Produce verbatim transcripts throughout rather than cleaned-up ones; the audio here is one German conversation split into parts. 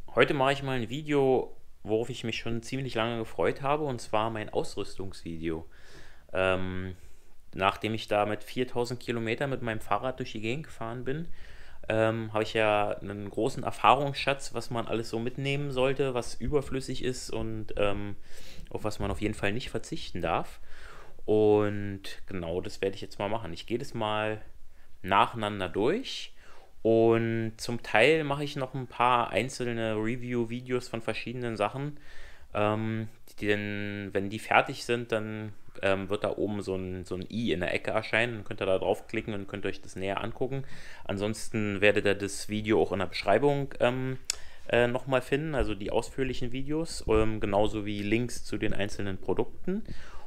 Heute mache ich mal ein Video, worauf ich mich schon ziemlich lange gefreut habe, und zwar mein Ausrüstungsvideo. Ähm, Nachdem ich da mit viertausend Kilometer mit meinem Fahrrad durch die Gegend gefahren bin, ähm, habe ich ja einen großen Erfahrungsschatz, was man alles so mitnehmen sollte, was überflüssig ist und ähm, auf was man auf jeden Fall nicht verzichten darf. Und genau das werde ich jetzt mal machen. Ich gehe das mal nacheinander durch. Und zum Teil mache ich noch ein paar einzelne Review-Videos von verschiedenen Sachen. Ähm, die dann, wenn die fertig sind, dann ähm, wird da oben so ein, so ein i in der Ecke erscheinen. Dann könnt ihr da draufklicken und könnt euch das näher angucken. Ansonsten werdet ihr das Video auch in der Beschreibung ähm, äh, nochmal finden, also die ausführlichen Videos, ähm, genauso wie Links zu den einzelnen Produkten.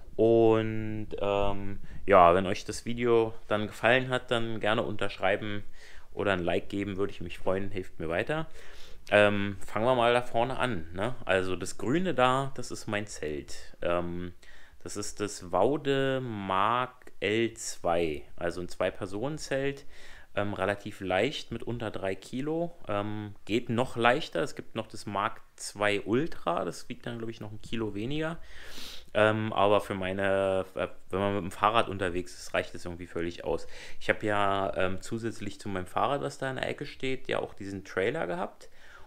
Und ähm, ja, wenn euch das Video dann gefallen hat, dann gerne unterschreiben oder ein Like geben, würde ich mich freuen, hilft mir weiter. Ähm, fangen wir mal da vorne an. Ne? Also das Grüne da, das ist mein Zelt. Ähm, das ist das Waude Mark L zwei, also ein Zwei-Personen-Zelt. Ähm, relativ leicht mit unter drei Kilo. Ähm, geht noch leichter. Es gibt noch das Mark zwei Ultra, das wiegt dann, glaube ich, noch ein Kilo weniger. Ähm, aber für meine, äh, wenn man mit dem Fahrrad unterwegs ist, reicht das irgendwie völlig aus. Ich habe ja ähm, zusätzlich zu meinem Fahrrad, was da in der Ecke steht, ja auch diesen Trailer gehabt.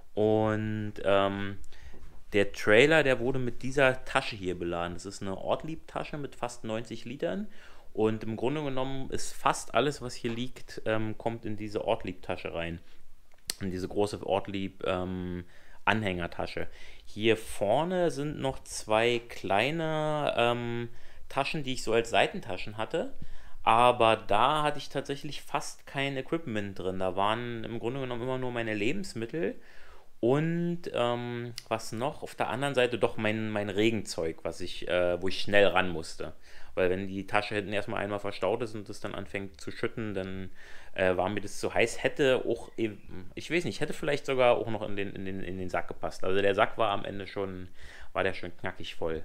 Und ähm, der Trailer, der wurde mit dieser Tasche hier beladen. Das ist eine Ortlieb-Tasche mit fast neunzig Litern. Und im Grunde genommen ist fast alles, was hier liegt, ähm, kommt in diese Ortlieb-Tasche rein. In diese große Ortlieb ähm, Anhängertasche. Hier vorne sind noch zwei kleine ähm, Taschen, die ich so als Seitentaschen hatte. Aber da hatte ich tatsächlich fast kein Equipment drin. Da waren im Grunde genommen immer nur meine Lebensmittel und ähm, was noch? Auf der anderen Seite doch mein, mein Regenzeug, was ich, äh, wo ich schnell ran musste. Weil wenn die Tasche hinten erstmal einmal verstaut ist und es dann anfängt zu schütten, dann äh, war mir das zu heiß. Hätte auch, ich weiß nicht, hätte vielleicht sogar auch noch in den, in den, in den Sack gepasst. Also der Sack war am Ende schon, war der schon knackig voll.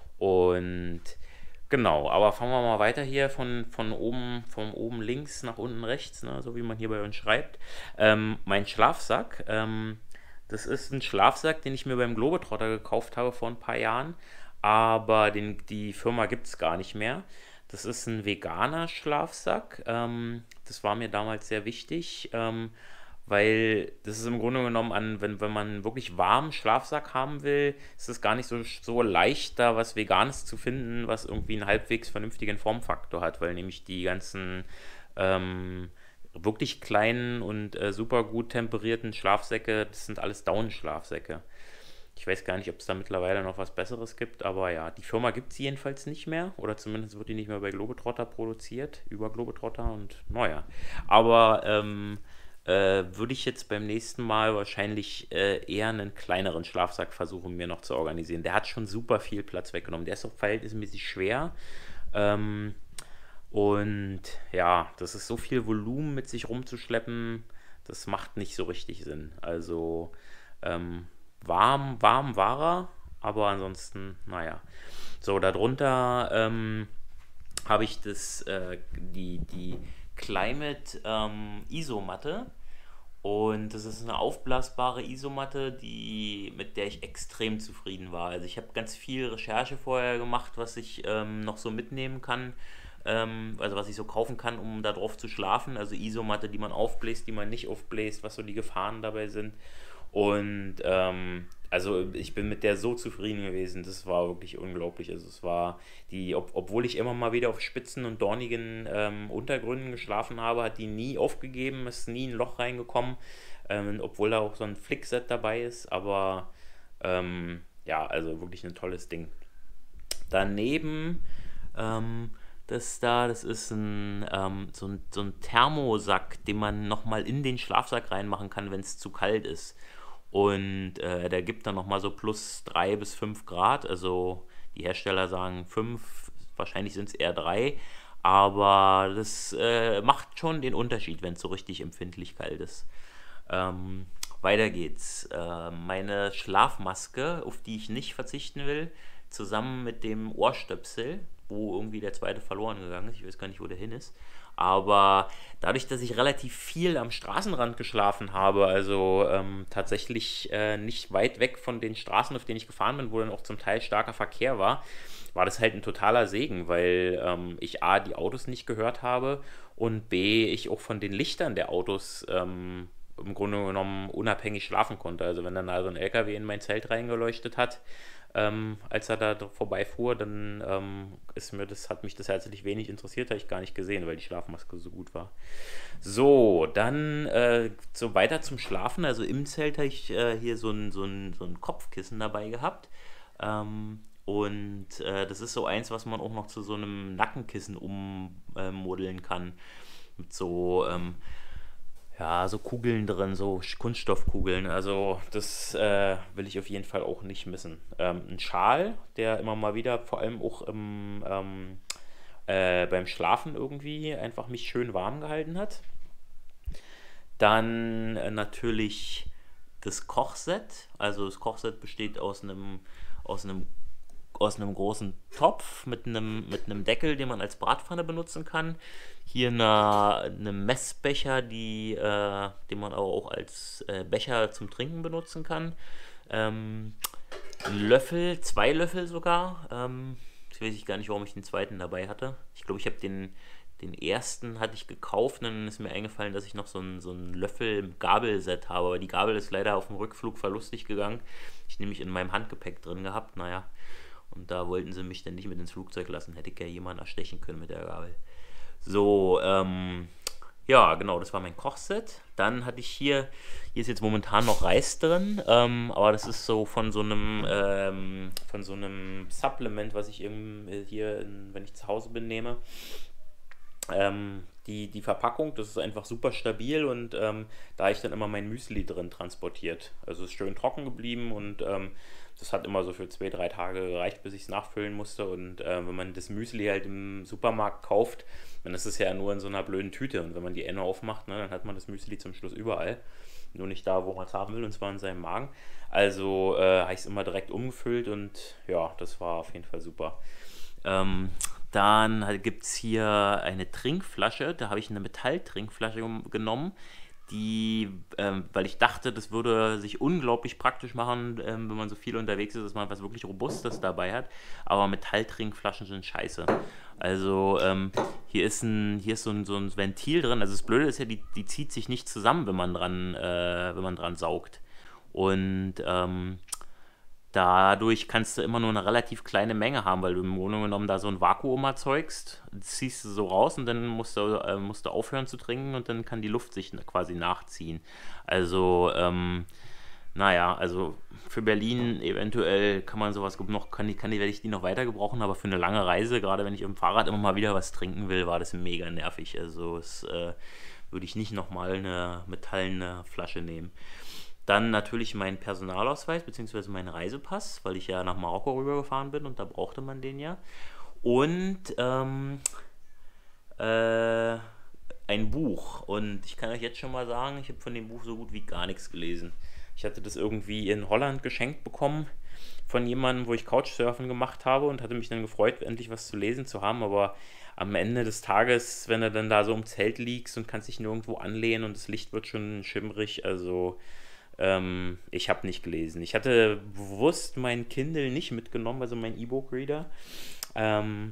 Und genau, aber fangen wir mal weiter hier von, von oben, von oben links nach unten rechts, ne, so wie man hier bei uns schreibt. Ähm, mein Schlafsack, ähm, das ist ein Schlafsack, den ich mir beim Globetrotter gekauft habe vor ein paar Jahren, aber den, die Firma gibt es gar nicht mehr. Das ist ein veganer Schlafsack. Ähm, das war mir damals sehr wichtig, ähm, weil das ist im Grunde genommen, an, wenn, wenn man einen wirklich warmen Schlafsack haben will, ist es gar nicht so, so leicht, da was Veganes zu finden, was irgendwie einen halbwegs vernünftigen Formfaktor hat, weil nämlich die ganzen ähm, wirklich kleinen und äh, super gut temperierten Schlafsäcke, das sind alles Daunenschlafsäcke. Ich weiß gar nicht, ob es da mittlerweile noch was Besseres gibt, aber ja, die Firma gibt es jedenfalls nicht mehr, oder zumindest wird die nicht mehr bei Globetrotter produziert, über Globetrotter, und naja. Aber ähm, äh, würde ich jetzt beim nächsten Mal wahrscheinlich äh, eher einen kleineren Schlafsack versuchen, mir noch zu organisieren. Der hat schon super viel Platz weggenommen. Der ist auch verhältnismäßig schwer. Ähm, und ja, das ist so viel Volumen mit sich rumzuschleppen, das macht nicht so richtig Sinn. Also ähm, warm, warm war er, aber ansonsten, naja. So, darunter ähm, habe ich das, äh, die, die Climate ähm, Isomatte. Und das ist eine aufblasbare Isomatte, die, mit der ich extrem zufrieden war. Also ich habe ganz viel Recherche vorher gemacht, was ich ähm, noch so mitnehmen kann. Ähm, also was ich so kaufen kann, um da drauf zu schlafen. Also Isomatte, die man aufbläst, die man nicht aufbläst, was so die Gefahren dabei sind. Und ähm, also ich bin mit der so zufrieden gewesen, das war wirklich unglaublich. Also es war die, ob, obwohl ich immer mal wieder auf spitzen und dornigen ähm, Untergründen geschlafen habe, hat die nie aufgegeben, ist nie ein Loch reingekommen, ähm, obwohl da auch so ein Flickset dabei ist. Aber ähm, ja, also wirklich ein tolles Ding. Daneben ähm, das da, das ist ein, ähm, so ein, so ein Thermosack, den man nochmal in den Schlafsack reinmachen kann, wenn es zu kalt ist. Und äh, der gibt dann nochmal so plus drei bis fünf Grad. Also die Hersteller sagen fünf, wahrscheinlich sind es eher drei. Aber das äh, macht schon den Unterschied, wenn es so richtig empfindlich kalt ist. Ähm, Weiter geht's. Äh, meine Schlafmaske, auf die ich nicht verzichten will, zusammen mit dem Ohrstöpsel, wo irgendwie der zweite verloren gegangen ist. Ich weiß gar nicht, wo der hin ist. Aber dadurch, dass ich relativ viel am Straßenrand geschlafen habe, also ähm, tatsächlich äh, nicht weit weg von den Straßen, auf denen ich gefahren bin, wo dann auch zum Teil starker Verkehr war, war das halt ein totaler Segen, weil ähm, ich A, die Autos nicht gehört habe und B, ich auch von den Lichtern der Autos ähm, im Grunde genommen unabhängig schlafen konnte. Also wenn dann also ein L K W in mein Zelt reingeleuchtet hat, ähm, als er da vorbeifuhr, dann ähm, ist mir das, hat mich das herzlich wenig interessiert, habe ich gar nicht gesehen, weil die Schlafmaske so gut war. So, dann äh, so weiter zum Schlafen. Also im Zelt habe ich äh, hier so ein, so, ein, so ein Kopfkissen dabei gehabt. Ähm, und äh, das ist so eins, was man auch noch zu so einem Nackenkissen ummodeln kann. Mit so ähm, ja, so Kugeln drin, so Kunststoffkugeln. Also das äh, will ich auf jeden Fall auch nicht missen. Ähm, ein Schal, der immer mal wieder, vor allem auch im, ähm, äh, beim Schlafen irgendwie einfach mich schön warm gehalten hat. Dann äh, natürlich das Kochset. Also das Kochset besteht aus einem, aus einem aus einem großen Topf mit einem, mit einem Deckel, den man als Bratpfanne benutzen kann. Hier eine, eine Messbecher, die, äh, den man auch als äh, Becher zum Trinken benutzen kann. Ähm, ein Löffel, zwei Löffel sogar. Ähm, ich weiß ich gar nicht, warum ich den zweiten dabei hatte. Ich glaube, ich habe den, den ersten hatte ich gekauft und dann ist mir eingefallen, dass ich noch so ein, so ein Löffel-Gabelset habe. Aber die Gabel ist leider auf dem Rückflug verlustig gegangen. Ich nämlich in meinem Handgepäck drin gehabt. Naja, und da wollten sie mich dann nicht mit ins Flugzeug lassen. Hätte ich ja jemanden erstechen können mit der Gabel. So, ähm, ja, genau, das war mein Kochset. Dann hatte ich hier, hier ist jetzt momentan noch Reis drin, ähm, aber das ist so von so einem, ähm, von so einem Supplement, was ich eben hier, in, wenn ich zu Hause bin, nehme. Ähm, die, die Verpackung, das ist einfach super stabil und ähm, da habe ich dann immer mein Müsli drin transportiert. Also es ist schön trocken geblieben und ähm, das hat immer so für zwei, drei Tage gereicht, bis ich es nachfüllen musste. Und äh, wenn man das Müsli halt im Supermarkt kauft, dann ist es ja nur in so einer blöden Tüte. Und wenn man die Ende aufmacht, ne, dann hat man das Müsli zum Schluss überall. Nur nicht da, wo man es haben will, und zwar in seinem Magen. Also äh, habe ich es immer direkt umgefüllt und ja, das war auf jeden Fall super. Ähm, dann gibt es hier eine Trinkflasche, da habe ich eine Metalltrinkflasche genommen, die, ähm, weil ich dachte, das würde sich unglaublich praktisch machen, ähm, wenn man so viel unterwegs ist, dass man was wirklich Robustes dabei hat. Aber Metalltrinkflaschen sind scheiße. Also ähm, hier ist ein, hier ist so ein, so ein Ventil drin. Also das Blöde ist ja, die, die zieht sich nicht zusammen, wenn man dran, äh, wenn man dran saugt. Und ähm, dadurch kannst du immer nur eine relativ kleine Menge haben, weil du im Grunde genommen da so ein Vakuum erzeugst, ziehst du so raus und dann musst du, äh, musst du aufhören zu trinken und dann kann die Luft sich quasi nachziehen. Also, ähm, naja, also für Berlin eventuell kann man sowas noch, kann, kann die, werde ich die noch weiter gebrauchen, aber für eine lange Reise, gerade wenn ich im Fahrrad immer mal wieder was trinken will, war das mega nervig. Also es äh, würde ich nicht nochmal eine metallene Flasche nehmen. Dann natürlich mein Personalausweis bzw. meinen Reisepass, weil ich ja nach Marokko rübergefahren bin und da brauchte man den ja. Und ähm, äh, ein Buch. Und ich kann euch jetzt schon mal sagen, ich habe von dem Buch so gut wie gar nichts gelesen. Ich hatte das irgendwie in Holland geschenkt bekommen von jemandem, wo ich Couchsurfen gemacht habe und hatte mich dann gefreut, endlich was zu lesen zu haben. Aber am Ende des Tages, wenn du dann da so im Zelt liegst und kannst dich nirgendwo anlehnen und das Licht wird schon schimmrig, also ähm, ich habe nicht gelesen. Ich hatte bewusst mein Kindle nicht mitgenommen, also mein E-Book-Reader. Ähm,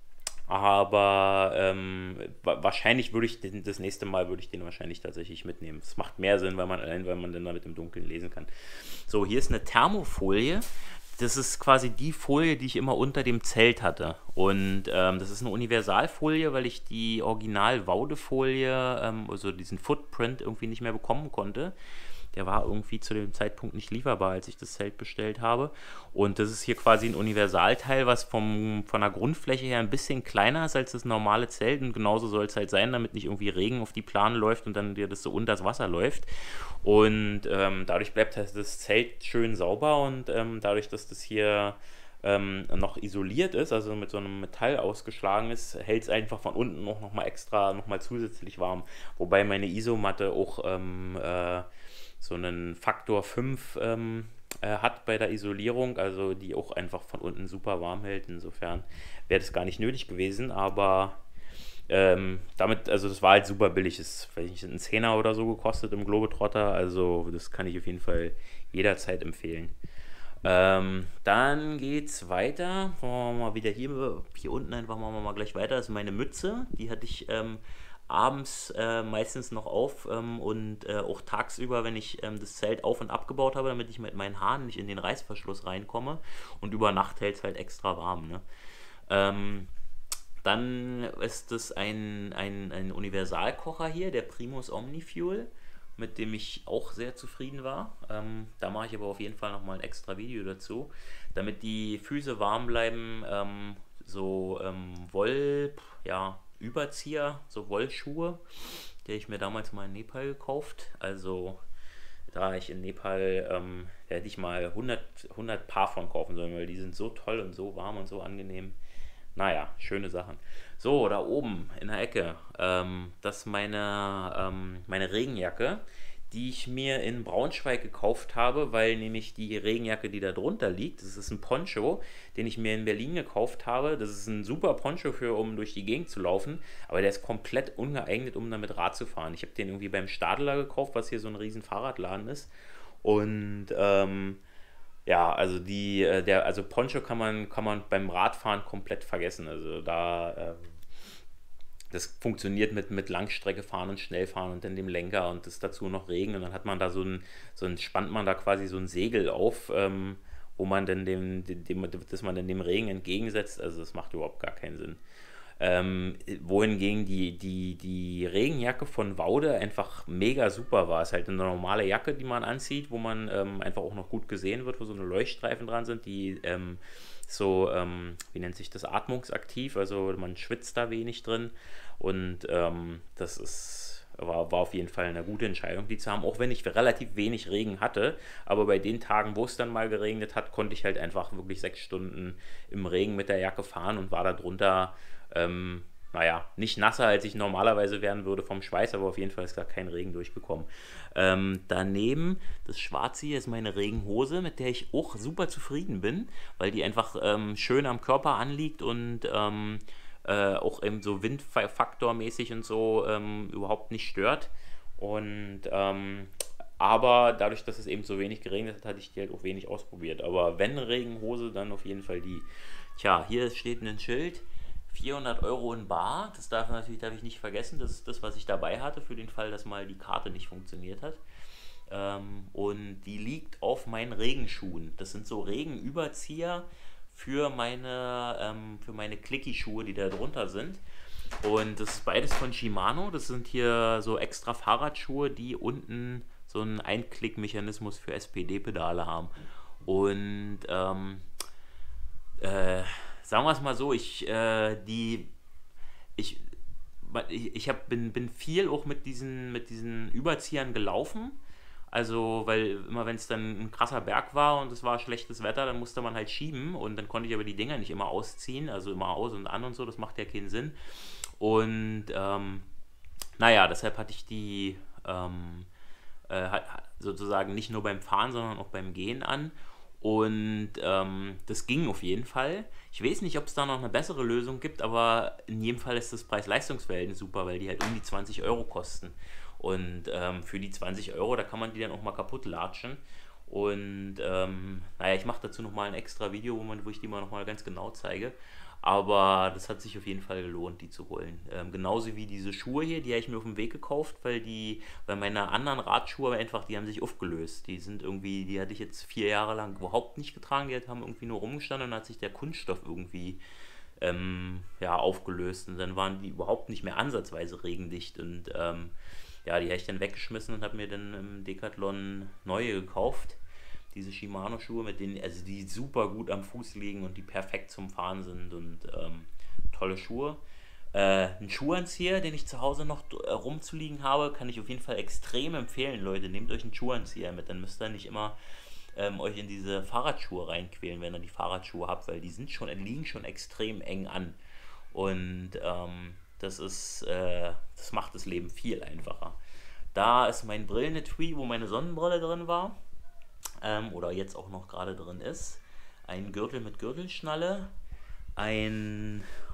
aber ähm, wa- wahrscheinlich würde ich den, das nächste Mal würde ich den wahrscheinlich tatsächlich mitnehmen. Es macht mehr Sinn, weil man allein, weil man dann damit im Dunkeln lesen kann. So, hier ist eine Thermofolie. Das ist quasi die Folie, die ich immer unter dem Zelt hatte. Und ähm, das ist eine Universalfolie, weil ich die Original-Waude-Folie, ähm, also diesen Footprint irgendwie nicht mehr bekommen konnte. Der war irgendwie zu dem Zeitpunkt nicht lieferbar, als ich das Zelt bestellt habe. Und das ist hier quasi ein Universalteil, was vom, von der Grundfläche her ein bisschen kleiner ist als das normale Zelt. Und genauso soll es halt sein, damit nicht irgendwie Regen auf die Plane läuft und dann dir das so unter das Wasser läuft. Und ähm, dadurch bleibt halt das Zelt schön sauber und ähm, dadurch, dass das hier ähm, noch isoliert ist, also mit so einem Metall ausgeschlagen ist, hält es einfach von unten auch nochmal extra, nochmal zusätzlich warm. Wobei meine Isomatte auch ähm, äh, so einen Faktor fünf ähm, äh, hat bei der Isolierung, also die auch einfach von unten super warm hält. Insofern wäre das gar nicht nötig gewesen, aber Ähm, damit, also das war halt super billig, das weiß ich nicht, ein Zehner oder so gekostet im Globetrotter, also das kann ich auf jeden Fall jederzeit empfehlen. Ähm, dann geht's weiter. Wollen wir mal wieder hier, hier unten einfach machen wir mal gleich weiter. Das ist meine Mütze. Die hatte ich ähm, abends äh, meistens noch auf ähm, und äh, auch tagsüber, wenn ich ähm, das Zelt auf- und abgebaut habe, damit ich mit meinen Haaren nicht in den Reißverschluss reinkomme. Und über Nacht hält es halt extra warm. Ne? Ähm, Dann ist es ein, ein, ein Universalkocher hier, der Primus Omnifuel, mit dem ich auch sehr zufrieden war. Ähm, da mache ich aber auf jeden Fall nochmal ein extra Video dazu, damit die Füße warm bleiben. Ähm, so ähm, Woll, ja, Überzieher, so Wollschuhe, die habe ich mir damals mal in Nepal gekauft. Also da ich in Nepal, ähm, da hätte ich mal hundert, hundert Paar von kaufen sollen, weil die sind so toll und so warm und so angenehm. Naja, schöne Sachen. So, da oben in der Ecke, ähm, das ist meine, ähm, meine Regenjacke, die ich mir in Braunschweig gekauft habe, weil nämlich die Regenjacke, die da drunter liegt, das ist ein Poncho, den ich mir in Berlin gekauft habe. Das ist ein super Poncho für, um durch die Gegend zu laufen, aber der ist komplett ungeeignet, um damit Rad zu fahren. Ich habe den irgendwie beim Stadler gekauft, was hier so ein riesen Fahrradladen ist. Und ähm, ja, also die, äh, der, also Poncho kann man, kann man beim Radfahren komplett vergessen. Also da, ähm, das funktioniert mit, mit Langstrecke fahren und Schnellfahren und dann dem Lenker und das dazu noch Regen und dann hat man da so ein, so ein, spannt man da quasi so ein Segel auf, ähm, wo man dann dem, dem, dem, dass man dann dem Regen entgegensetzt. Also das macht überhaupt gar keinen Sinn. Ähm, wohingegen die, die, die Regenjacke von Waude einfach mega super war. Es ist halt eine normale Jacke, die man anzieht, wo man ähm, einfach auch noch gut gesehen wird, wo so eine Leuchtstreifen dran sind, die ähm, so, ähm, wie nennt sich das, atmungsaktiv, also man schwitzt da wenig drin und ähm, das ist, war, war auf jeden Fall eine gute Entscheidung, die zu haben, auch wenn ich relativ wenig Regen hatte, aber bei den Tagen, wo es dann mal geregnet hat, konnte ich halt einfach wirklich sechs Stunden im Regen mit der Jacke fahren und war da drunter ähm, naja, nicht nasser, als ich normalerweise werden würde vom Schweiß, aber auf jeden Fall ist da kein Regen durchgekommen. Ähm, daneben, das Schwarze hier ist meine Regenhose, mit der ich auch super zufrieden bin, weil die einfach ähm, schön am Körper anliegt und ähm, äh, auch eben so Windfaktormäßig und so ähm, überhaupt nicht stört. Und ähm, aber dadurch, dass es eben so wenig geregnet hat, hatte ich die halt auch wenig ausprobiert. Aber wenn Regenhose, dann auf jeden Fall die. Tja, hier steht ein Schild. vierhundert Euro in bar, das darf, natürlich, darf ich nicht vergessen, das ist das, was ich dabei hatte, für den Fall, dass mal die Karte nicht funktioniert hat. Ähm, und die liegt auf meinen Regenschuhen. Das sind so Regenüberzieher für meine, ähm, für meine Clicky-Schuhe, die da drunter sind. Und das ist beides von Shimano. Das sind hier so extra Fahrradschuhe, die unten so einen Einklickmechanismus für S P D-Pedale haben. Und ähm, äh, sagen wir es mal so, ich, äh, die, ich, ich, ich hab, bin, bin viel auch mit diesen, mit diesen Überziehern gelaufen. Also, weil immer wenn es dann ein krasser Berg war und es war schlechtes Wetter, dann musste man halt schieben und dann konnte ich aber die Dinger nicht immer ausziehen, also immer aus und an und so, das macht ja keinen Sinn. Und ähm, naja, deshalb hatte ich die ähm, äh, sozusagen nicht nur beim Fahren, sondern auch beim Gehen an. Und ähm, das ging auf jeden Fall. Ich weiß nicht, ob es da noch eine bessere Lösung gibt, aber in jedem Fall ist das Preis-Leistungs-Verhältnis super, weil die halt um die zwanzig Euro kosten. Und ähm, für die zwanzig Euro, da kann man die dann auch mal kaputt latschen. Und ähm, naja, ich mache dazu nochmal ein extra Video, wo, man, wo ich die mal nochmal ganz genau zeige. Aber das hat sich auf jeden Fall gelohnt, die zu holen. Ähm, genauso wie diese Schuhe hier, die habe ich mir auf dem Weg gekauft, weil die, bei meiner anderen Radschuhe einfach, die haben sich aufgelöst. Die sind irgendwie, die hatte ich jetzt vier Jahre lang überhaupt nicht getragen, die haben irgendwie nur rumgestanden und dann hat sich der Kunststoff irgendwie ähm, ja, aufgelöst und dann waren die überhaupt nicht mehr ansatzweise regendicht und ähm, ja, die habe ich dann weggeschmissen und habe mir dann im Decathlon neue gekauft. Diese Shimano-Schuhe, mit denen, also die super gut am Fuß liegen und die perfekt zum Fahren sind und ähm, tolle Schuhe. Äh, ein Schuhanzieher, den ich zu Hause noch äh, rumzuliegen habe, kann ich auf jeden Fall extrem empfehlen, Leute. Nehmt euch einen Schuhanzieher mit, dann müsst ihr nicht immer ähm, euch in diese Fahrradschuhe reinquälen, wenn ihr die Fahrradschuhe habt, weil die sind schon, liegen schon extrem eng an. Und ähm, das ist, äh, das macht das Leben viel einfacher. Da ist mein Brillenetui, wo meine Sonnenbrille drin war, ähm, oder jetzt auch noch gerade drin ist. Ein Gürtel mit Gürtelschnalle, ein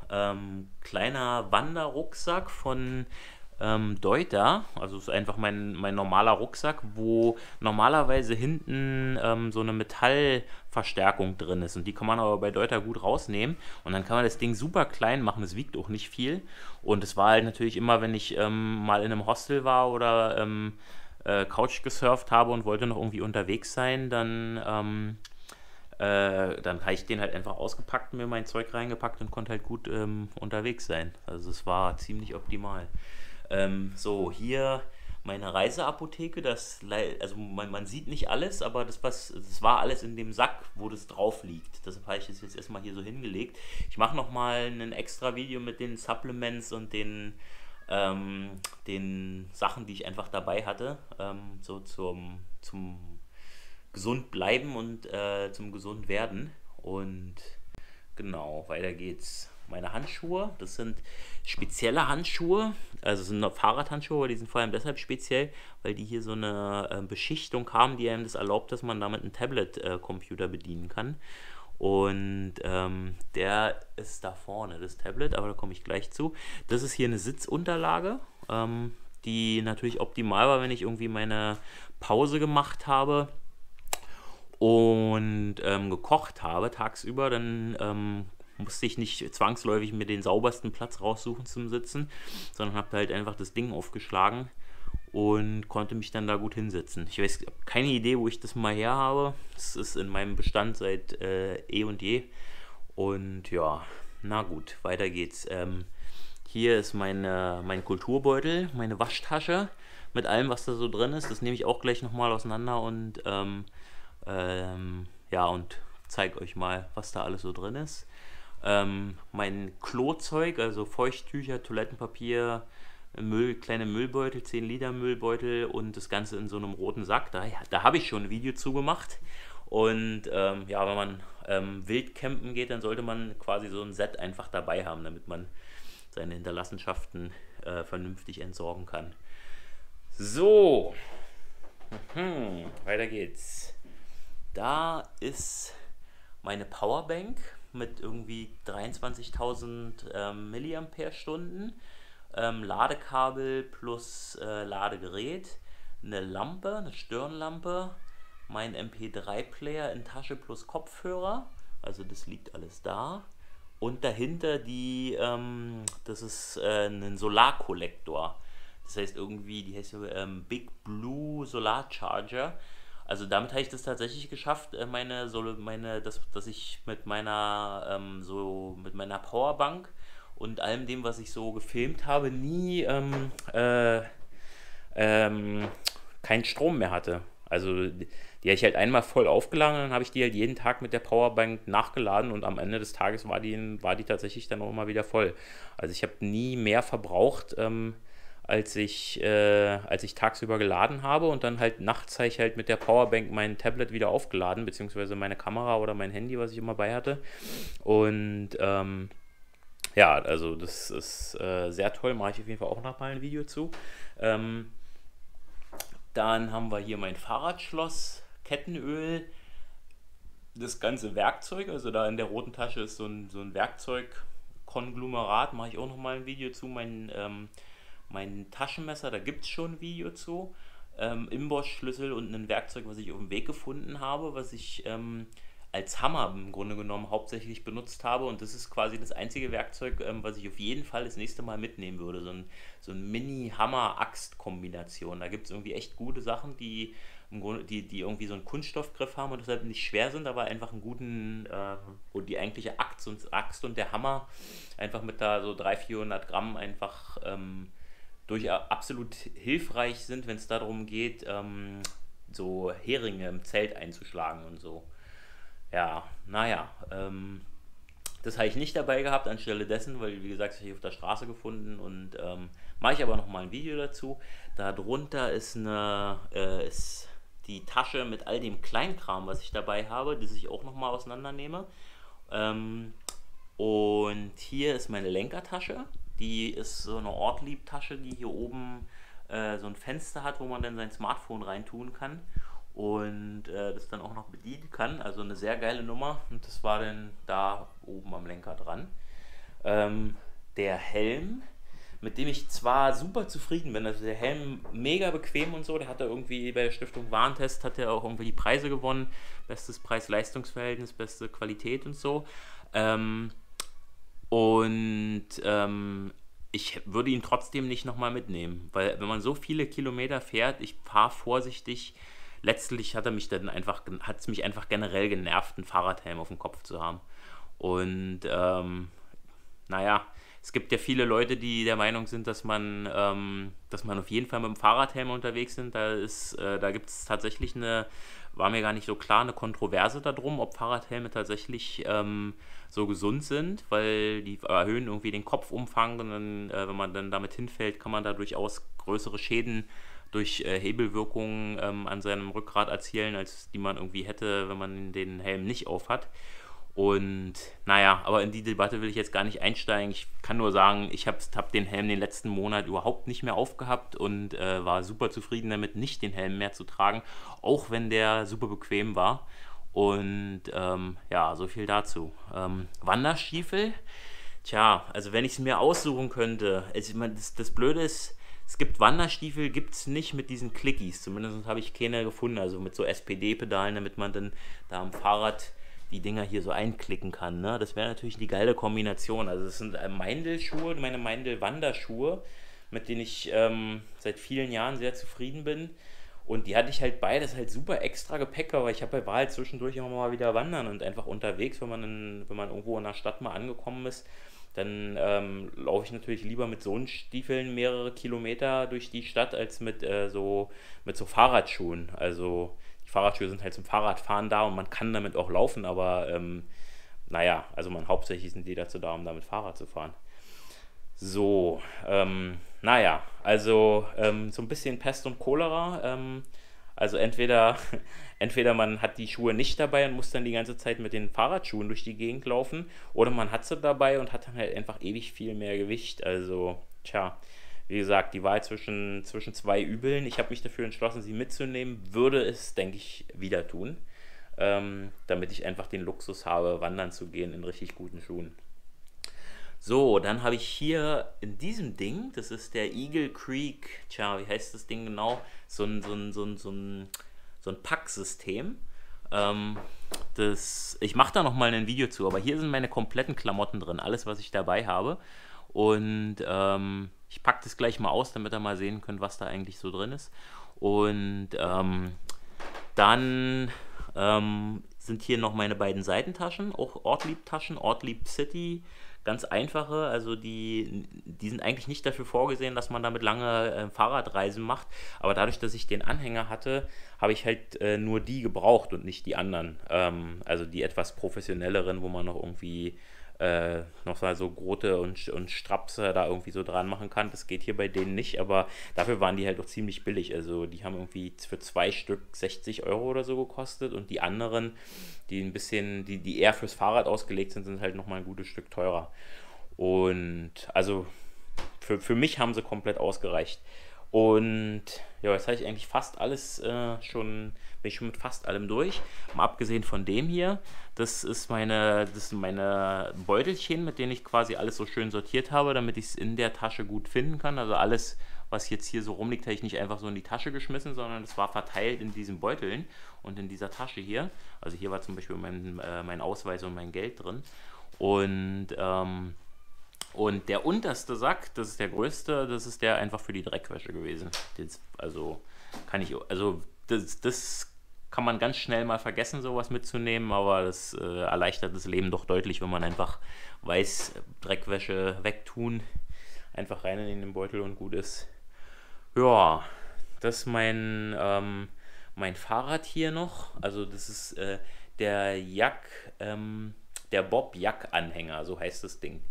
ähm, kleiner Wanderrucksack von ähm, Deuter. Also ist einfach mein, mein normaler Rucksack, wo normalerweise hinten ähm, so eine Metallverstärkung drin ist. Und die kann man aber bei Deuter gut rausnehmen. Und dann kann man das Ding super klein machen. Es wiegt auch nicht viel. Und es war halt natürlich immer, wenn ich ähm, mal in einem Hostel war oder ähm, äh, Couch gesurft habe und wollte noch irgendwie unterwegs sein, dann, ähm, äh, dann habe ich den halt einfach ausgepackt, mir mein Zeug reingepackt und konnte halt gut ähm, unterwegs sein. Also es war ziemlich optimal. Ähm, so, hier meine Reiseapotheke, das, lei- also man, man sieht nicht alles, aber das, was, das war alles in dem Sack, wo das drauf liegt. Deshalb habe ich das jetzt erstmal hier so hingelegt. Ich mache nochmal ein extra Video mit den Supplements und den, ähm, den Sachen, die ich einfach dabei hatte, ähm, so zum, zum gesund bleiben und äh, zum gesund werden. Und genau, weiter geht's. Meine Handschuhe, das sind spezielle Handschuhe, also es sind noch Fahrradhandschuhe, aber die sind vor allem deshalb speziell, weil die hier so eine äh, Beschichtung haben, die einem das erlaubt, dass man damit einen Tablet-Computer bedienen kann. Und ähm, der ist da vorne, das Tablet, aber da komme ich gleich zu. Das ist hier eine Sitzunterlage, ähm, die natürlich optimal war, wenn ich irgendwie meine Pause gemacht habe und ähm, gekocht habe tagsüber, dann ähm, musste ich nicht zwangsläufig mir den saubersten Platz raussuchen zum Sitzen, sondern habe halt einfach das Ding aufgeschlagen und konnte mich dann da gut hinsetzen. Ich weiß, hab keine Idee, wo ich das mal her habe. Es ist in meinem Bestand seit äh, eh und je. Und ja, na gut, weiter geht's. Ähm, hier ist meine, mein Kulturbeutel, meine Waschtasche mit allem, was da so drin ist. Das nehme ich auch gleich nochmal auseinander und ähm, ähm, ja, und zeige euch mal, was da alles so drin ist. Ähm, mein Klozeug, also Feuchttücher, Toilettenpapier, Müll, kleine Müllbeutel, zehn Liter Müllbeutel und das Ganze in so einem roten Sack. Da, ja, da habe ich schon ein Video zu gemacht. Und ähm, ja, wenn man ähm, wild campen geht, dann sollte man quasi so ein Set einfach dabei haben, damit man seine Hinterlassenschaften äh, vernünftig entsorgen kann. So, hm, weiter geht's. Da ist meine Powerbank mit irgendwie dreiundzwanzigtausend ähm, Milliampere-Stunden, ähm, Ladekabel plus äh, Ladegerät, eine Lampe, eine Stirnlampe, mein M P drei Player in Tasche plus Kopfhörer, also das liegt alles da. Und dahinter die, ähm, das ist äh, ein Solarkollektor. Das heißt irgendwie, die heißt ähm, Big Blue Solar Charger. Also damit habe ich das tatsächlich geschafft, äh, meine, so, meine, dass, dass ich mit meiner, ähm, so, mit meiner Powerbank und allem dem, was ich so gefilmt habe, nie ähm, äh, ähm, keinen Strom mehr hatte. Also die, die habe ich halt einmal voll aufgeladen und dann habe ich die halt jeden Tag mit der Powerbank nachgeladen und am Ende des Tages war die, war die tatsächlich dann auch immer wieder voll. Also ich habe nie mehr verbraucht, ähm, als ich, äh, als ich tagsüber geladen habe und dann halt nachts habe ich halt mit der Powerbank mein Tablet wieder aufgeladen, beziehungsweise meine Kamera oder mein Handy, was ich immer bei hatte. Und ähm, ja, also das ist äh, sehr toll, mache ich auf jeden Fall auch noch mal ein Video zu. Ähm, dann haben wir hier mein Fahrradschloss, Kettenöl, das ganze Werkzeug, also da in der roten Tasche ist so ein, so ein Werkzeugkonglomerat, mache ich auch noch mal ein Video zu. Mein, ähm, mein Taschenmesser, da gibt es schon ein Video zu. Ähm, Imbusschlüssel und ein Werkzeug, was ich auf dem Weg gefunden habe, was ich ähm, als Hammer im Grunde genommen hauptsächlich benutzt habe. Und das ist quasi das einzige Werkzeug, ähm, was ich auf jeden Fall das nächste Mal mitnehmen würde. So ein, so ein Mini-Hammer-Axt-Kombination. Da gibt es irgendwie echt gute Sachen, die, im Grunde, die, die irgendwie so einen Kunststoffgriff haben und deshalb nicht schwer sind, aber einfach einen guten, äh, wo die eigentliche Axt und, Axt und der Hammer einfach mit da so dreihundert, vierhundert Gramm einfach ähm, durch absolut hilfreich sind, wenn es darum geht, ähm, so Heringe im Zelt einzuschlagen und so. Ja, naja, ähm, das habe ich nicht dabei gehabt anstelle dessen, weil wie gesagt, das habe ich auf der Straße gefunden und ähm, mache ich aber noch mal ein Video dazu. Darunter ist eine äh, ist die Tasche mit all dem Kleinkram, was ich dabei habe, das ich auch noch mal auseinandernehme. Ähm, und hier ist meine Lenkertasche. Die ist so eine Ortlieb-Tasche, die hier oben äh, so ein Fenster hat, wo man dann sein Smartphone reintun kann und äh, das dann auch noch bedienen kann. Also eine sehr geile Nummer und das war dann da oben am Lenker dran. Ähm, der Helm, mit dem ich zwar super zufrieden bin, also der Helm mega bequem und so, der hat er irgendwie bei der Stiftung Warentest, hat er auch irgendwie die Preise gewonnen, bestes Preis-Leistungs-Verhältnis, beste Qualität und so. Ähm, und ähm, ich würde ihn trotzdem nicht nochmal mitnehmen, weil wenn man so viele Kilometer fährt, ich fahre vorsichtig, letztlich hat er mich dann einfach, hat es mich einfach generell genervt, einen Fahrradhelm auf dem Kopf zu haben. Und ähm, naja, es gibt ja viele Leute, die der Meinung sind, dass man, ähm, dass man auf jeden Fall mit dem Fahrradhelm unterwegs sind. Da ist, äh, da gibt es tatsächlich eine, war mir gar nicht so klar, eine Kontroverse darum, ob Fahrradhelme tatsächlich ähm, so gesund sind, weil die erhöhen irgendwie den Kopfumfang und dann, äh, wenn man dann damit hinfällt, kann man da durchaus größere Schäden durch äh, Hebelwirkungen ähm, an seinem Rückgrat erzielen, als die man irgendwie hätte, wenn man den Helm nicht aufhat. Und naja, aber in die Debatte will ich jetzt gar nicht einsteigen. Ich kann nur sagen, ich habe hab den Helm den letzten Monat überhaupt nicht mehr aufgehabt und äh, war super zufrieden damit, nicht den Helm mehr zu tragen, auch wenn der super bequem war. Und ähm, ja, so viel dazu. Ähm, Wanderstiefel, tja, also wenn ich es mir aussuchen könnte, also, ich mein, das, das Blöde ist, es gibt Wanderstiefel, gibt es nicht mit diesen Clickies. Zumindest habe ich keine gefunden, also mit so S P D-Pedalen, damit man dann da am Fahrrad die Dinger hier so einklicken kann. Ne? Das wäre natürlich die geile Kombination. Also das sind äh, Meindl-Schuhe, meine Meindl-Wanderschuhe, mit denen ich ähm, seit vielen Jahren sehr zufrieden bin. Und die hatte ich halt beides halt super extra Gepäck, aber ich habe war halt zwischendurch immer mal wieder wandern und einfach unterwegs, wenn man, in, wenn man irgendwo in der Stadt mal angekommen ist, dann ähm, laufe ich natürlich lieber mit so Stiefeln mehrere Kilometer durch die Stadt als mit, äh, so, mit so Fahrradschuhen. Also die Fahrradschuhe sind halt zum Fahrradfahren da und man kann damit auch laufen, aber ähm, naja, also man hauptsächlich sind die dazu da, um damit Fahrrad zu fahren. So, ähm, naja, also ähm, so ein bisschen Pest und Cholera. Ähm, also entweder, entweder man hat die Schuhe nicht dabei und muss dann die ganze Zeit mit den Fahrradschuhen durch die Gegend laufen, oder man hat sie dabei und hat dann halt einfach ewig viel mehr Gewicht. Also, tja, wie gesagt, die Wahl zwischen, zwischen zwei Übeln. Ich habe mich dafür entschlossen, sie mitzunehmen, würde es, denke ich, wieder tun, ähm, damit ich einfach den Luxus habe, wandern zu gehen in richtig guten Schuhen. So, dann habe ich hier in diesem Ding, das ist der Eagle Creek, tja, wie heißt das Ding genau? So ein, so ein, so ein, so ein, so ein Packsystem. Ähm, das, ich mache da nochmal ein Video zu, aber hier sind meine kompletten Klamotten drin, alles, was ich dabei habe. Und ähm, ich packe das gleich mal aus, damit ihr mal sehen könnt, was da eigentlich so drin ist. Und ähm, dann ähm, sind hier noch meine beiden Seitentaschen, auch Ortlieb-Taschen, Ortlieb City, ganz einfache, also die, die sind eigentlich nicht dafür vorgesehen, dass man damit lange äh, Fahrradreisen macht, aber dadurch, dass ich den Anhänger hatte, habe ich halt äh, nur die gebraucht und nicht die anderen, ähm, also die etwas professionelleren, wo man noch irgendwie äh, noch mal so Grote und, und Strapse da irgendwie so dran machen kann. Das geht hier bei denen nicht, aber dafür waren die halt auch ziemlich billig. Also die haben irgendwie für zwei Stück sechzig Euro oder so gekostet und die anderen, die ein bisschen, die, die eher fürs Fahrrad ausgelegt sind, sind halt nochmal ein gutes Stück teurer. Und also für, für mich haben sie komplett ausgereicht. Und ja, jetzt habe ich eigentlich fast alles äh, schon, bin ich schon mit fast allem durch. Mal abgesehen von dem hier. Das ist meine, das sind meine Beutelchen, mit denen ich quasi alles so schön sortiert habe, damit ich es in der Tasche gut finden kann. Also alles, was jetzt hier so rumliegt, habe ich nicht einfach so in die Tasche geschmissen, sondern es war verteilt in diesen Beuteln und in dieser Tasche hier. Also hier war zum Beispiel mein, äh, mein Ausweis und mein Geld drin. Und ähm, und der unterste Sack, das ist der größte, das ist der einfach für die Dreckwäsche gewesen. Das, also kann ich, also das, das kann man ganz schnell mal vergessen, sowas mitzunehmen, aber das äh, erleichtert das Leben doch deutlich, wenn man einfach weiß, Dreckwäsche wegtun, einfach rein in den Beutel und gut ist. Ja, das ist mein, ähm, mein Fahrrad hier noch. Also das ist äh, der Jack, ähm, der Bob Jack Anhänger, so heißt das Ding.